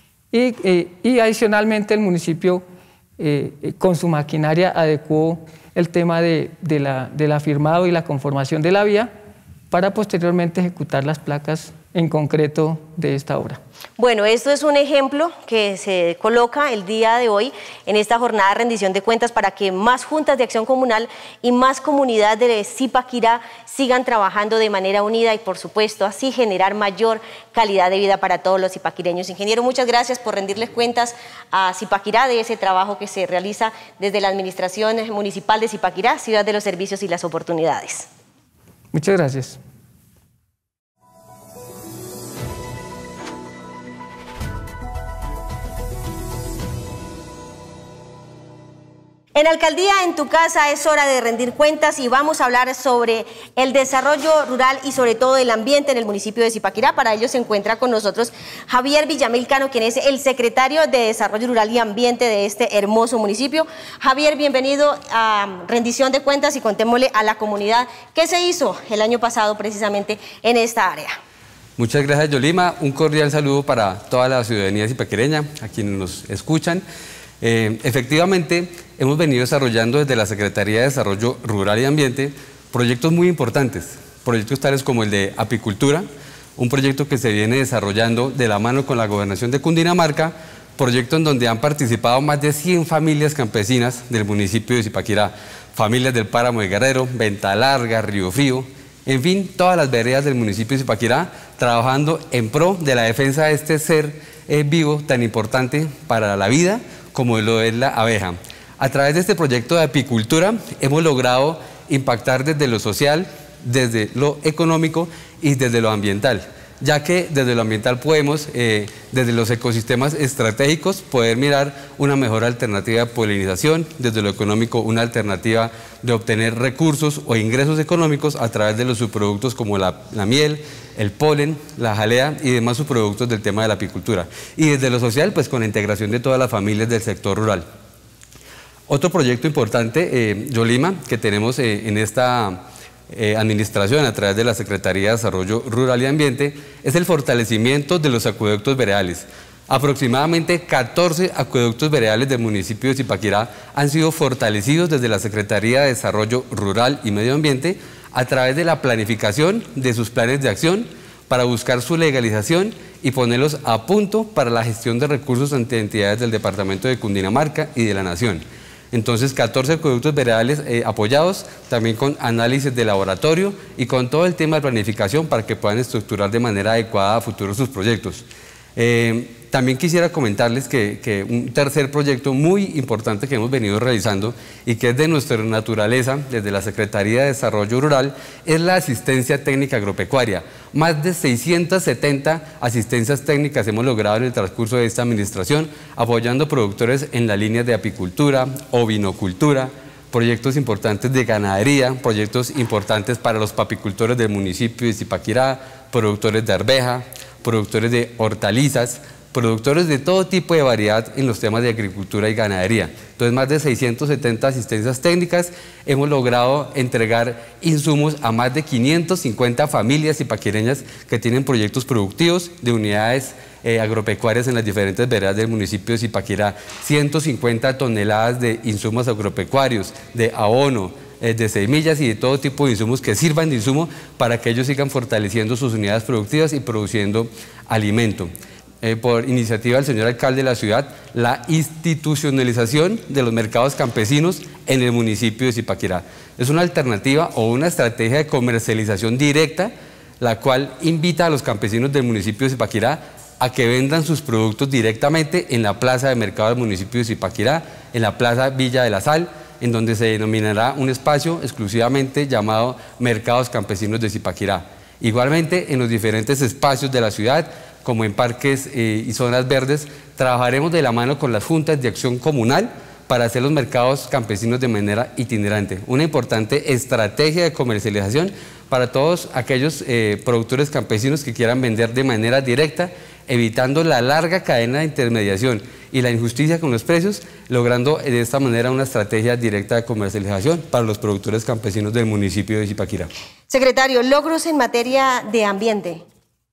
Speaker 8: y adicionalmente el municipio con su maquinaria adecuó el tema del afirmado y la conformación de la vía para posteriormente ejecutar las placas en concreto de esta obra.
Speaker 2: Bueno, esto es un ejemplo que se coloca el día de hoy en esta jornada de rendición de cuentas para que más juntas de acción comunal y más comunidad de Zipaquirá sigan trabajando de manera unida y, por supuesto, así generar mayor calidad de vida para todos los zipaquireños. Ingeniero, muchas gracias por rendirles cuentas a Zipaquirá de ese trabajo que se realiza desde la Administración Municipal de Zipaquirá, Ciudad de los Servicios y las Oportunidades.
Speaker 8: Muchas gracias.
Speaker 2: En Alcaldía en tu casa es hora de rendir cuentas y vamos a hablar sobre el desarrollo rural y sobre todo el ambiente en el municipio de Zipaquirá. Para ello se encuentra con nosotros Javier Villamil Cano, quien es el secretario de Desarrollo Rural y Ambiente de este hermoso municipio. Javier, bienvenido a rendición de cuentas y contémosle a la comunidad qué se hizo el año pasado precisamente en esta área.
Speaker 10: Muchas gracias, Yolima. Un cordial saludo para toda la ciudadanía zipaquireña, a quienes nos escuchan. Efectivamente, hemos venido desarrollando desde la Secretaría de Desarrollo Rural y Ambiente proyectos muy importantes, proyectos tales como el de apicultura, un proyecto que se viene desarrollando de la mano con la Gobernación de Cundinamarca, proyecto en donde han participado más de 100 familias campesinas del municipio de Zipaquirá, familias del Páramo de Guerrero, Venta Larga, Río Frío, en fin, todas las veredas del municipio de Zipaquirá, trabajando en pro de la defensa de este ser vivo tan importante para la vida, como lo es la abeja. A través de este proyecto de apicultura hemos logrado impactar desde lo social, desde lo económico y desde lo ambiental, ya que desde lo ambiental podemos, desde los ecosistemas estratégicos, poder mirar una mejor alternativa de polinización, desde lo económico una alternativa de obtener recursos o ingresos económicos a través de los subproductos como la miel, el polen, la jalea y demás subproductos del tema de la apicultura. Y desde lo social, pues con la integración de todas las familias del sector rural. Otro proyecto importante, Yolima, que tenemos en esta administración a través de la Secretaría de Desarrollo Rural y Ambiente, es el fortalecimiento de los acueductos veredales. Aproximadamente 14 acueductos veredales del municipio de Zipaquirá han sido fortalecidos desde la Secretaría de Desarrollo Rural y Medio Ambiente a través de la planificación de sus planes de acción para buscar su legalización y ponerlos a punto para la gestión de recursos ante entidades del departamento de Cundinamarca y de la Nación. Entonces, 14 acueductos veredales apoyados, también con análisis de laboratorio y con todo el tema de planificación para que puedan estructurar de manera adecuada a futuro sus proyectos. También quisiera comentarles que un tercer proyecto muy importante que hemos venido realizando y que es de nuestra naturaleza desde la Secretaría de Desarrollo Rural es la asistencia técnica agropecuaria. Más de 670 asistencias técnicas hemos logrado en el transcurso de esta administración, apoyando productores en la línea de apicultura, ovinocultura, proyectos importantes de ganadería, proyectos importantes para los papicultores del municipio de Zipaquirá, productores de arveja, productores de hortalizas, productores de todo tipo de variedad en los temas de agricultura y ganadería. Entonces, más de 670 asistencias técnicas, hemos logrado entregar insumos a más de 550 familias zipaquireñas que tienen proyectos productivos de unidades agropecuarias en las diferentes veredas del municipio de Zipaquirá, 150 toneladas de insumos agropecuarios, de abono, de semillas y de todo tipo de insumos que sirvan de insumo para que ellos sigan fortaleciendo sus unidades productivas y produciendo alimento. Por iniciativa del señor alcalde de la ciudad, la institucionalización de los mercados campesinos en el municipio de Zipaquirá. Es una alternativa o una estrategia de comercialización directa, la cual invita a los campesinos del municipio de Zipaquirá a que vendan sus productos directamente en la plaza de mercado del municipio de Zipaquirá, en la plaza Villa de la Sal, en donde se denominará un espacio exclusivamente llamado Mercados Campesinos de Zipaquirá. Igualmente, en los diferentes espacios de la ciudad, como en parques y zonas verdes, trabajaremos de la mano con las juntas de acción comunal para hacer los mercados campesinos de manera itinerante. Una importante estrategia de comercialización para todos aquellos productores campesinos que quieran vender de manera directa, evitando la larga cadena de intermediación y la injusticia con los precios, logrando de esta manera una estrategia directa de comercialización para los productores campesinos del municipio de Zipaquirá.
Speaker 2: Secretario, logros en materia de ambiente.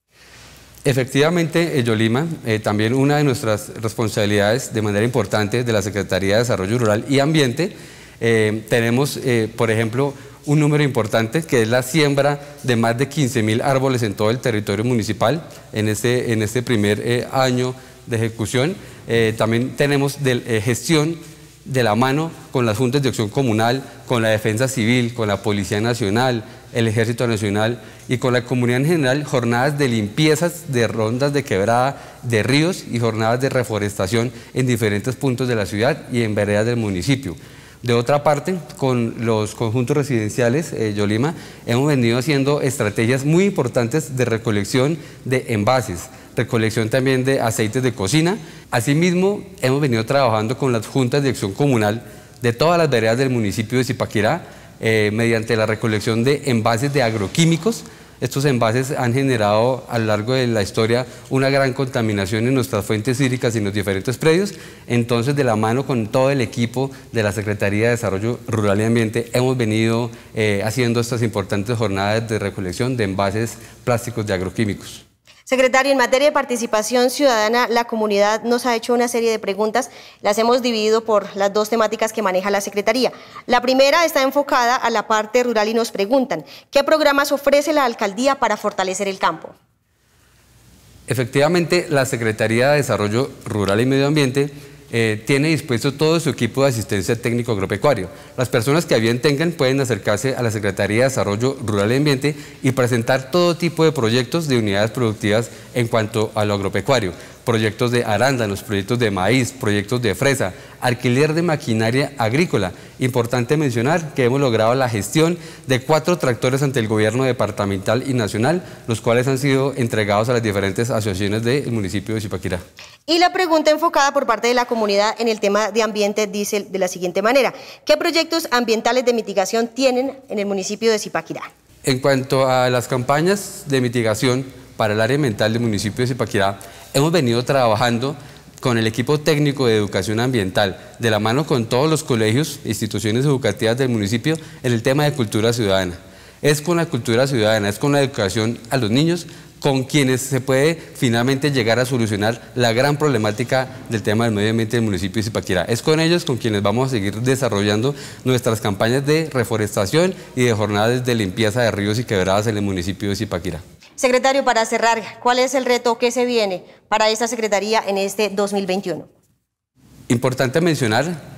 Speaker 10: Efectivamente, Yolima, también una de nuestras responsabilidades de manera importante de la Secretaría de Desarrollo Rural y Ambiente, tenemos, por ejemplo, un número importante que es la siembra de más de 15.000 árboles en todo el territorio municipal en este primer año de ejecución. También tenemos gestión de la mano con las juntas de acción comunal, con la Defensa Civil, con la Policía Nacional, el Ejército Nacional y con la comunidad en general, jornadas de limpiezas de rondas de quebrada, de ríos y jornadas de reforestación en diferentes puntos de la ciudad y en veredas del municipio. De otra parte, con los conjuntos residenciales, Yolima, hemos venido haciendo estrategias muy importantes de recolección de envases, recolección también de aceites de cocina. Asimismo, hemos venido trabajando con las juntas de acción comunal de todas las veredas del municipio de Zipaquirá, mediante la recolección de envases de agroquímicos. Estos envases han generado a lo largo de la historia una gran contaminación en nuestras fuentes hídricas y en los diferentes predios. Entonces, de la mano con todo el equipo de la Secretaría de Desarrollo Rural y Ambiente, hemos venido haciendo estas importantes jornadas de recolección de envases plásticos de agroquímicos.
Speaker 2: Secretario, en materia de participación ciudadana, la comunidad nos ha hecho una serie de preguntas, las hemos dividido por las dos temáticas que maneja la Secretaría. La primera está enfocada a la parte rural y nos preguntan, ¿qué programas ofrece la alcaldía para fortalecer el campo?
Speaker 10: Efectivamente, la Secretaría de Desarrollo Rural y Medio Ambiente tiene dispuesto todo su equipo de asistencia técnico agropecuario. Las personas que a bien tengan pueden acercarse a la Secretaría de Desarrollo Rural y Ambiente y presentar todo tipo de proyectos de unidades productivas en cuanto a lo agropecuario. Proyectos de arándanos, proyectos de maíz, proyectos de fresa, alquiler de maquinaria agrícola. Importante mencionar que hemos logrado la gestión de 4 tractores ante el gobierno departamental y nacional, los cuales han sido entregados a las diferentes asociaciones del municipio de Zipaquirá.
Speaker 2: Y la pregunta enfocada por parte de la comunidad en el tema de ambiente dice de la siguiente manera, ¿qué proyectos ambientales de mitigación tienen en el municipio de Zipaquirá?
Speaker 10: En cuanto a las campañas de mitigación para el área ambiental del municipio de Zipaquirá, hemos venido trabajando con el equipo técnico de educación ambiental, de la mano con todos los colegios e instituciones educativas del municipio en el tema de cultura ciudadana. Es con la cultura ciudadana, es con la educación a los niños, con quienes se puede finalmente llegar a solucionar la gran problemática del tema del medio ambiente del municipio de Zipaquirá. Es con ellos con quienes vamos a seguir desarrollando nuestras campañas de reforestación y de jornadas de limpieza de ríos y quebradas en el municipio de Zipaquirá.
Speaker 2: Secretario, para cerrar, ¿cuál es el reto que se viene para esta Secretaría en este 2021?
Speaker 10: Importante mencionar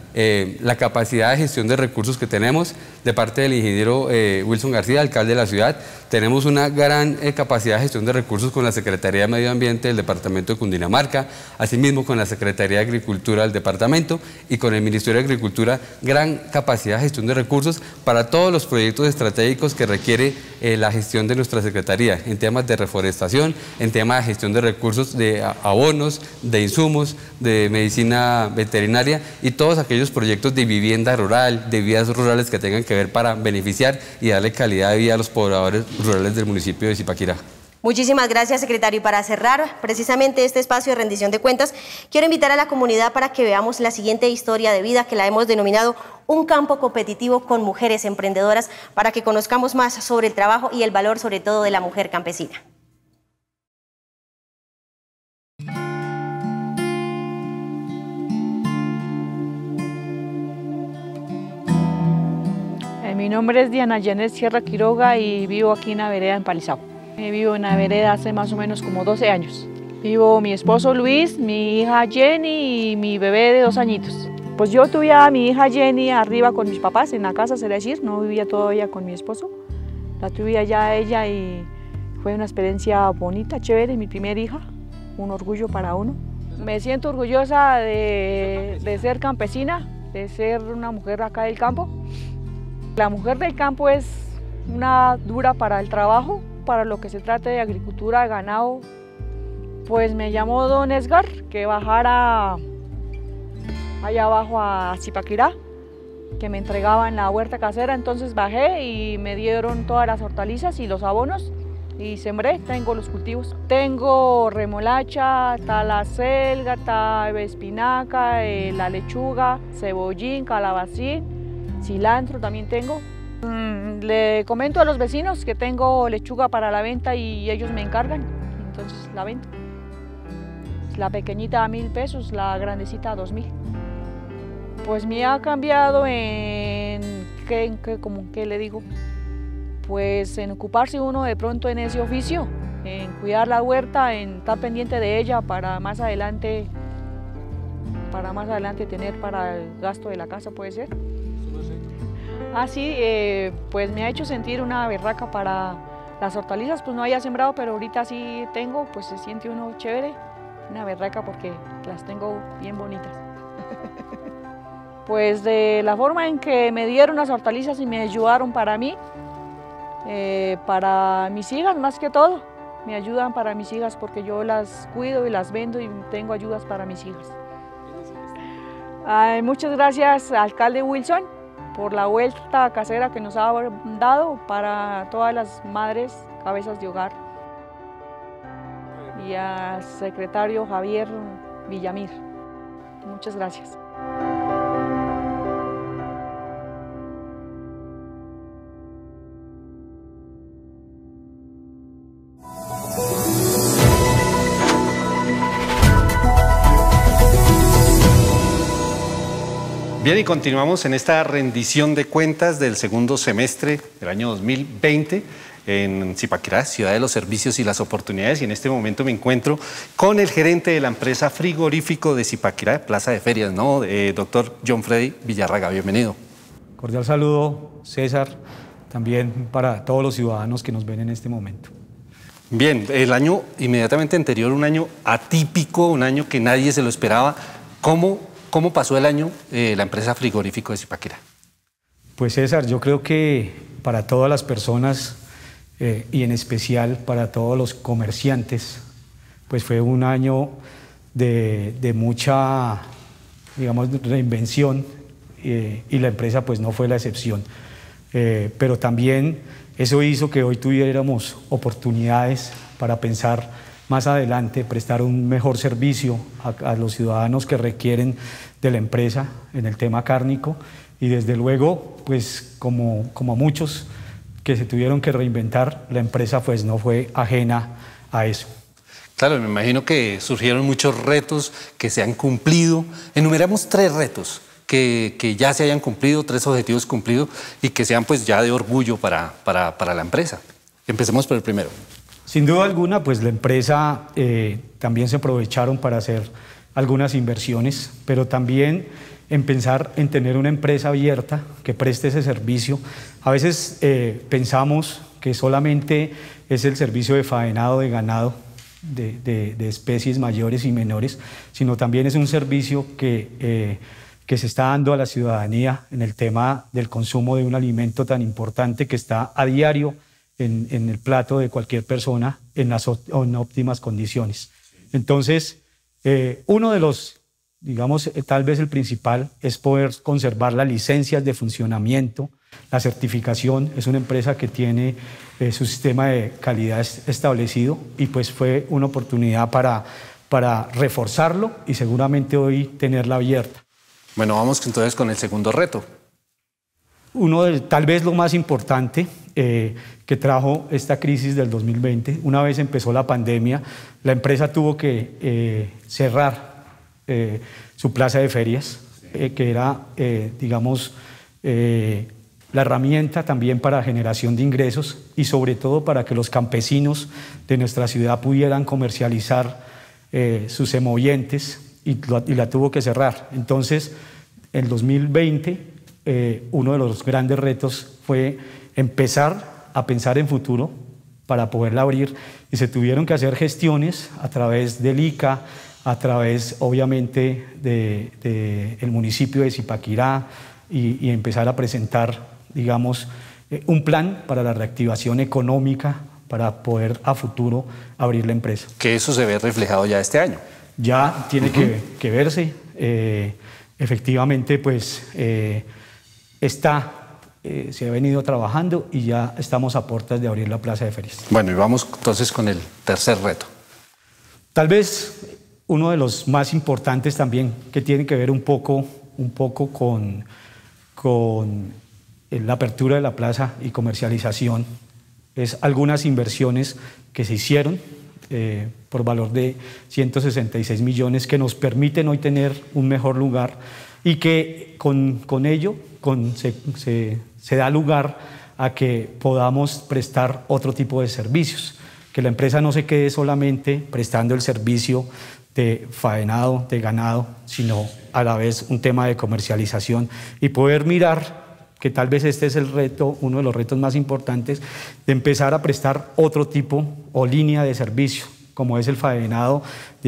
Speaker 10: la capacidad de gestión de recursos que tenemos de parte del ingeniero Wilson García, alcalde de la ciudad. Tenemos una gran capacidad de gestión de recursos con la Secretaría de Medio Ambiente del Departamento de Cundinamarca, asimismo con la Secretaría de Agricultura del departamento y con el Ministerio de Agricultura, gran capacidad de gestión de recursos para todos los proyectos estratégicos que requiere la gestión de nuestra Secretaría, en temas de reforestación, en temas de gestión de recursos, de abonos, de insumos, de medicina veterinaria y todos aquellos proyectos de vivienda rural, de vías rurales que tengan que ver para beneficiar y darle calidad de vida a los pobladores rurales del municipio de Zipaquirá.
Speaker 2: Muchísimas gracias, secretario. Y para cerrar precisamente este espacio de rendición de cuentas, quiero invitar a la comunidad para que veamos la siguiente historia de vida que la hemos denominado Un campo competitivo con mujeres emprendedoras, para que conozcamos más sobre el trabajo y el valor sobre todo de la mujer campesina.
Speaker 11: Mi nombre es Diana Janet Sierra Quiroga y vivo aquí en la vereda en Palizao. Vivo en la vereda hace más o menos como 12 años. Vivo mi esposo Luis, mi hija Jenny y mi bebé de 2 añitos. Pues yo tuve a mi hija Jenny arriba con mis papás en la casa, se decir, no vivía todavía con mi esposo. La tuve allá ella y fue una experiencia bonita, chévere, mi primera hija, un orgullo para uno. Me siento orgullosa de ser campesina, de ser una mujer acá del campo. La mujer del campo es una dura para el trabajo, para lo que se trate de agricultura, de ganado. Pues me llamó don Edgar que bajara allá abajo a Zipaquirá, que me entregaban la huerta casera, entonces bajé y me dieron todas las hortalizas y los abonos y sembré, tengo los cultivos. Tengo remolacha, está la selga, está espinaca, la lechuga, cebollín, calabacín, cilantro también tengo. Le comento a los vecinos que tengo lechuga para la venta y ellos me encargan, entonces la vendo. La pequeñita a 1.000 pesos, la grandecita a 2.000. Pues me ha cambiado ¿qué le digo? Pues en ocuparse uno de pronto en ese oficio, en cuidar la huerta, en estar pendiente de ella para más adelante tener para el gasto de la casa, puede ser. Así, pues me ha hecho sentir una berraca para las hortalizas, pues no había sembrado, pero ahorita sí tengo, pues se siente uno chévere, una berraca porque las tengo bien bonitas. Pues de la forma en que me dieron las hortalizas y me ayudaron para mí, para mis hijas más que todo, me ayudan para mis hijas porque yo las cuido y las vendo y tengo ayudas para mis hijas. Muchas gracias, alcalde Wilson, por la vuelta casera que nos ha dado para todas las madres cabezas de hogar, y al secretario Javier Villamir. Muchas gracias.
Speaker 3: Bien, y continuamos en esta rendición de cuentas del segundo semestre del año 2020 en Zipaquirá, Ciudad de los Servicios y las Oportunidades, y en este momento me encuentro con el gerente de la empresa Frigorífico de Zipaquirá, Plaza de Ferias, ¿no? Doctor John Freddy Villarraga, bienvenido.
Speaker 12: Cordial saludo, César, también para todos los ciudadanos que nos ven en este momento.
Speaker 3: Bien, el año inmediatamente anterior, un año atípico, un año que nadie se lo esperaba. ¿Cómo pasó el año la empresa Frigorífico de Zipaquirá?
Speaker 12: Pues César, yo creo que para todas las personas y en especial para todos los comerciantes, pues fue un año de mucha, digamos, reinvención y la empresa pues no fue la excepción. Pero también eso hizo que hoy tuviéramos oportunidades para pensar más adelante, prestar un mejor servicio a los ciudadanos que requieren de la empresa en el tema cárnico, y desde luego, pues como muchos que se tuvieron que reinventar, la empresa pues no fue ajena a eso.
Speaker 3: Claro, me imagino que surgieron muchos retos que se han cumplido. Enumeramos 3 retos que ya se hayan cumplido, 3 objetivos cumplidos y que sean pues ya de orgullo para la empresa. Empecemos por el primero.
Speaker 12: Sin duda alguna, pues la empresa también se aprovecharon para hacer algunas inversiones, pero también en pensar en tener una empresa abierta que preste ese servicio. A veces pensamos que solamente es el servicio de faenado de ganado, de especies mayores y menores, sino también es un servicio que se está dando a la ciudadanía en el tema del consumo de un alimento tan importante que está a diario en el plato de cualquier persona en óptimas condiciones. Entonces, uno de los, digamos, tal vez el principal, es poder conservar las licencias de funcionamiento, la certificación. Es una empresa que tiene su sistema de calidad establecido y pues fue una oportunidad para reforzarlo y seguramente hoy tenerla abierta.
Speaker 3: Bueno, vamos entonces con el segundo reto.
Speaker 12: Tal vez lo más importante que trajo esta crisis del 2020, una vez empezó la pandemia, la empresa tuvo que cerrar su plaza de ferias, que era, digamos, la herramienta también para generación de ingresos y sobre todo para que los campesinos de nuestra ciudad pudieran comercializar sus semovientes y la tuvo que cerrar. Entonces, en 2020, uno de los grandes retos fue empezar a pensar en futuro para poderla abrir y se tuvieron que hacer gestiones a través del ICA, a través obviamente del municipio de Zipaquirá y empezar a presentar, digamos, un plan para la reactivación económica para poder a futuro abrir la empresa.
Speaker 3: Que eso se ve reflejado ya este año.
Speaker 12: Ya tiene que verse. Efectivamente, pues se ha venido trabajando y ya estamos a puertas de abrir la plaza de ferias.
Speaker 3: Bueno, y vamos entonces con el tercer reto.
Speaker 12: Tal vez uno de los más importantes también, que tiene que ver un poco con la apertura de la plaza y comercialización, es algunas inversiones que se hicieron por valor de 166 millones que nos permiten hoy tener un mejor lugar y que con ello se da lugar a que podamos prestar otro tipo de servicios, que la empresa no se quede solamente prestando el servicio de faenado, de ganado, sino a la vez un tema de comercialización y poder mirar que tal vez este es el reto, uno de los retos más importantes, de empezar a prestar otro tipo o línea de servicio, como es el faenado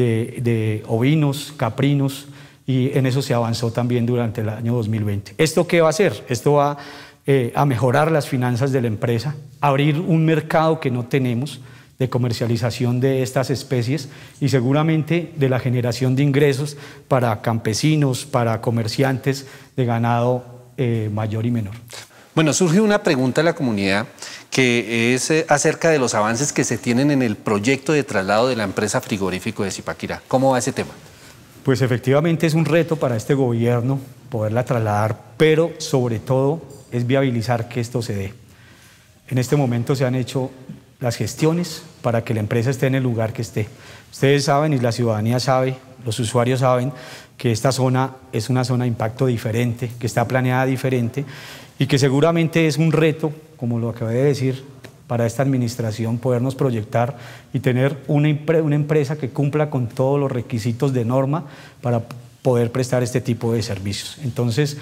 Speaker 12: de ovinos, caprinos, y en eso se avanzó también durante el año 2020. ¿Esto qué va a hacer? Esto va a mejorar las finanzas de la empresa, abrir un mercado que no tenemos de comercialización de estas especies y seguramente de la generación de ingresos para campesinos, para comerciantes de ganado mayor y menor.
Speaker 3: Bueno, surge una pregunta de la comunidad que es acerca de los avances que se tienen en el proyecto de traslado de la empresa frigorífico de Zipaquirá. ¿Cómo va ese tema?
Speaker 12: Pues efectivamente es un reto para este gobierno poderla trasladar, pero sobre todo es viabilizar que esto se dé. En este momento se han hecho las gestiones para que la empresa esté en el lugar que esté. Ustedes saben y la ciudadanía sabe, los usuarios saben que esta zona es una zona de impacto diferente, que está planeada diferente y que seguramente es un reto, como lo acabé de decir, para esta administración podernos proyectar y tener una empresa que cumpla con todos los requisitos de norma para poder prestar este tipo de servicios. Entonces,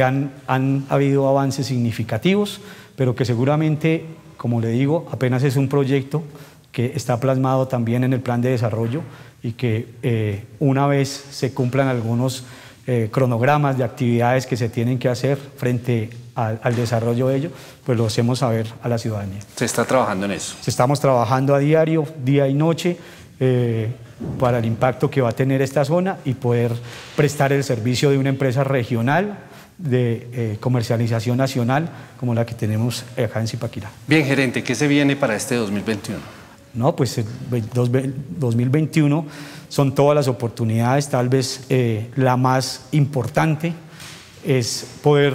Speaker 12: han habido avances significativos, pero que seguramente, como le digo, apenas es un proyecto que está plasmado también en el plan de desarrollo y que una vez se cumplan algunos cronogramas de actividades que se tienen que hacer frente al desarrollo de ello, pues lo hacemos saber a la ciudadanía.
Speaker 3: ¿Se está trabajando en eso?
Speaker 12: Estamos trabajando a diario, día y noche, para el impacto que va a tener esta zona y poder prestar el servicio de una empresa regional de comercialización nacional como la que tenemos acá en Zipaquirá.
Speaker 3: Bien, gerente, ¿qué se viene para este 2021?
Speaker 12: No, pues el 2021 son todas las oportunidades, tal vez la más importante es poder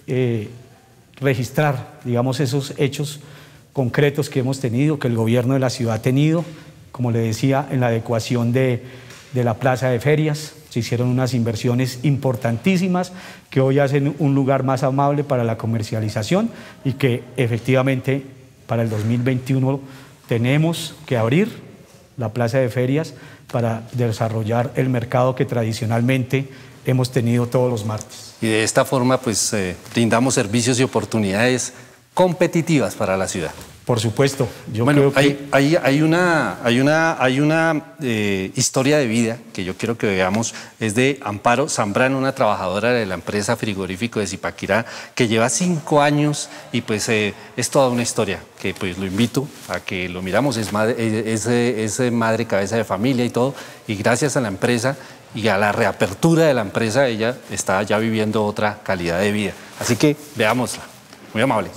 Speaker 12: registrar, digamos, esos hechos concretos que hemos tenido, que el gobierno de la ciudad ha tenido, como le decía, en la adecuación de la plaza de ferias. Se hicieron unas inversiones importantísimas que hoy hacen un lugar más amable para la comercialización y que efectivamente para el 2021 tenemos que abrir la plaza de ferias para desarrollar el mercado que tradicionalmente hemos tenido todos los martes.
Speaker 3: Y de esta forma, pues, brindamos servicios y oportunidades competitivas para la ciudad.
Speaker 12: Por supuesto. Yo
Speaker 3: Bueno,
Speaker 12: creo que
Speaker 3: hay una historia de vida que yo quiero que veamos. Es de Amparo Zambrano, una trabajadora de la empresa frigorífico de Zipaquirá, que lleva 5 años y pues es toda una historia que pues lo invito a que lo miramos. Es madre cabeza de familia y todo, y gracias a la empresa y a la reapertura de la empresa, ella está ya viviendo otra calidad de vida. Así que veámosla. Muy amable.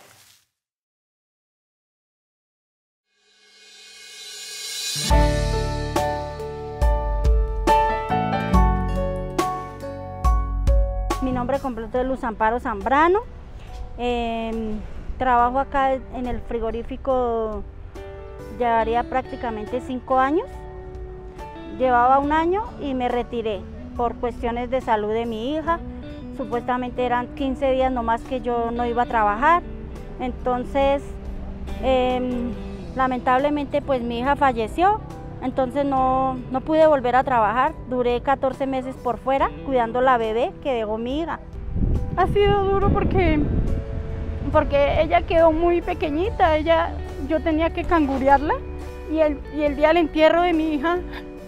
Speaker 13: Mi nombre completo es Luz Amparo Zambrano. Trabajo acá en el frigorífico, llevaría prácticamente 5 años. Llevaba 1 año y me retiré por cuestiones de salud de mi hija. Supuestamente eran 15 días nomás que yo no iba a trabajar. Entonces, lamentablemente pues mi hija falleció. Entonces no pude volver a trabajar. Duré 14 meses por fuera cuidando la bebé que dejó mi hija.
Speaker 5: Ha sido duro porque ella quedó muy pequeñita. Yo tenía que cangurearla y el día del entierro de mi hija,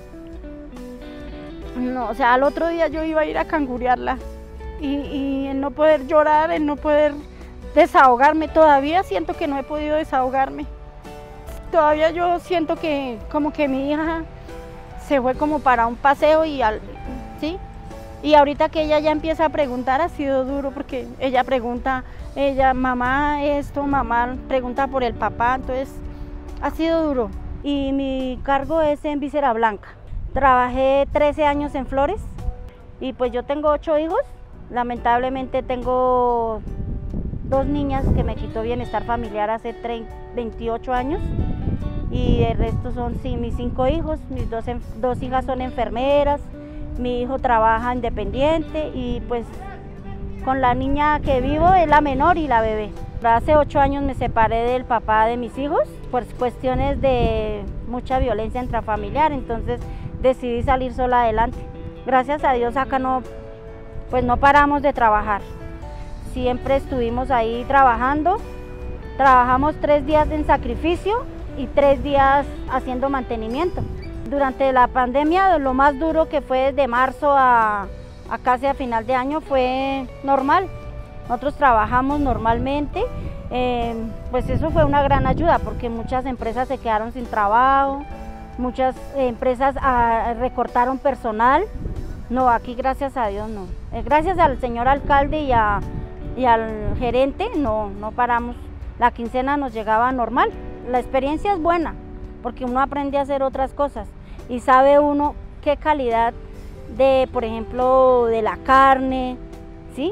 Speaker 5: no, o sea, al otro día yo iba a ir a cangurearla y el no poder llorar, el no poder desahogarme, todavía siento que no he podido desahogarme. Todavía yo siento que como que mi hija se fue como para un paseo ¿sí? Y ahorita que ella ya empieza a preguntar ha sido duro porque ella pregunta, mamá esto, mamá pregunta por el papá, entonces ha sido duro. Y mi cargo es en Víscera Blanca. Trabajé 13 años en Flores y pues yo tengo 8 hijos. Lamentablemente tengo 2 niñas que me quitó Bienestar Familiar hace 28 años. Y el resto son mis 5 hijos, mis 2 hijas son enfermeras, mi hijo trabaja independiente y pues con la niña que vivo es la menor y la bebé. Hace 8 años me separé del papá de mis hijos por cuestiones de mucha violencia intrafamiliar, entonces decidí salir sola adelante. Gracias a Dios acá no paramos de trabajar, siempre estuvimos ahí trabajando, trabajamos 3 días en sacrificio y 3 días haciendo mantenimiento. Durante la pandemia lo más duro que fue desde marzo a casi a final de año fue normal. Nosotros trabajamos normalmente, pues eso fue una gran ayuda porque muchas empresas se quedaron sin trabajo, muchas empresas recortaron personal. No, aquí gracias a Dios no. Gracias al señor alcalde y al gerente no paramos. La quincena nos llegaba normal. La experiencia es buena porque uno aprende a hacer otras cosas y sabe uno qué calidad de, por ejemplo, de la carne, ¿sí?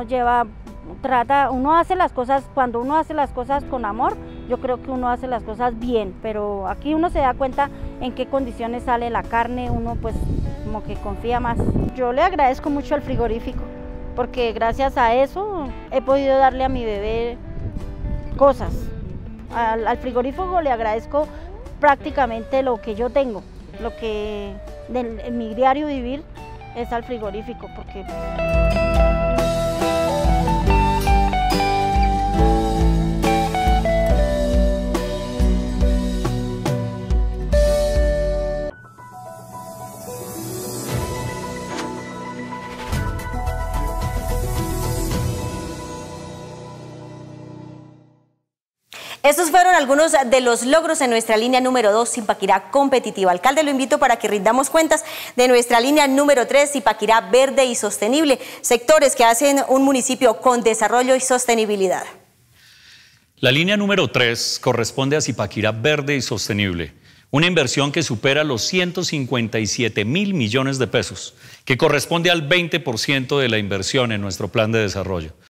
Speaker 5: Uno hace las cosas, cuando uno hace las cosas con amor, yo creo que uno hace las cosas bien, pero aquí uno se da cuenta en qué condiciones sale la carne, uno pues como que confía más. Yo le agradezco mucho al frigorífico porque gracias a eso he podido darle a mi bebé cosas. Al frigorífico le agradezco prácticamente lo que yo tengo, lo que en mi diario vivir es al frigorífico porque...
Speaker 2: Estos fueron algunos de los logros en nuestra línea número 2, Zipaquirá competitiva. Alcalde, lo invito para que rindamos cuentas de nuestra línea número 3, Zipaquirá verde y sostenible, sectores que hacen un municipio con desarrollo y sostenibilidad.
Speaker 1: La línea número 3 corresponde a Zipaquirá verde y sostenible, una inversión que supera los 157.000 millones de pesos, que corresponde al 20% de la inversión en nuestro plan de desarrollo.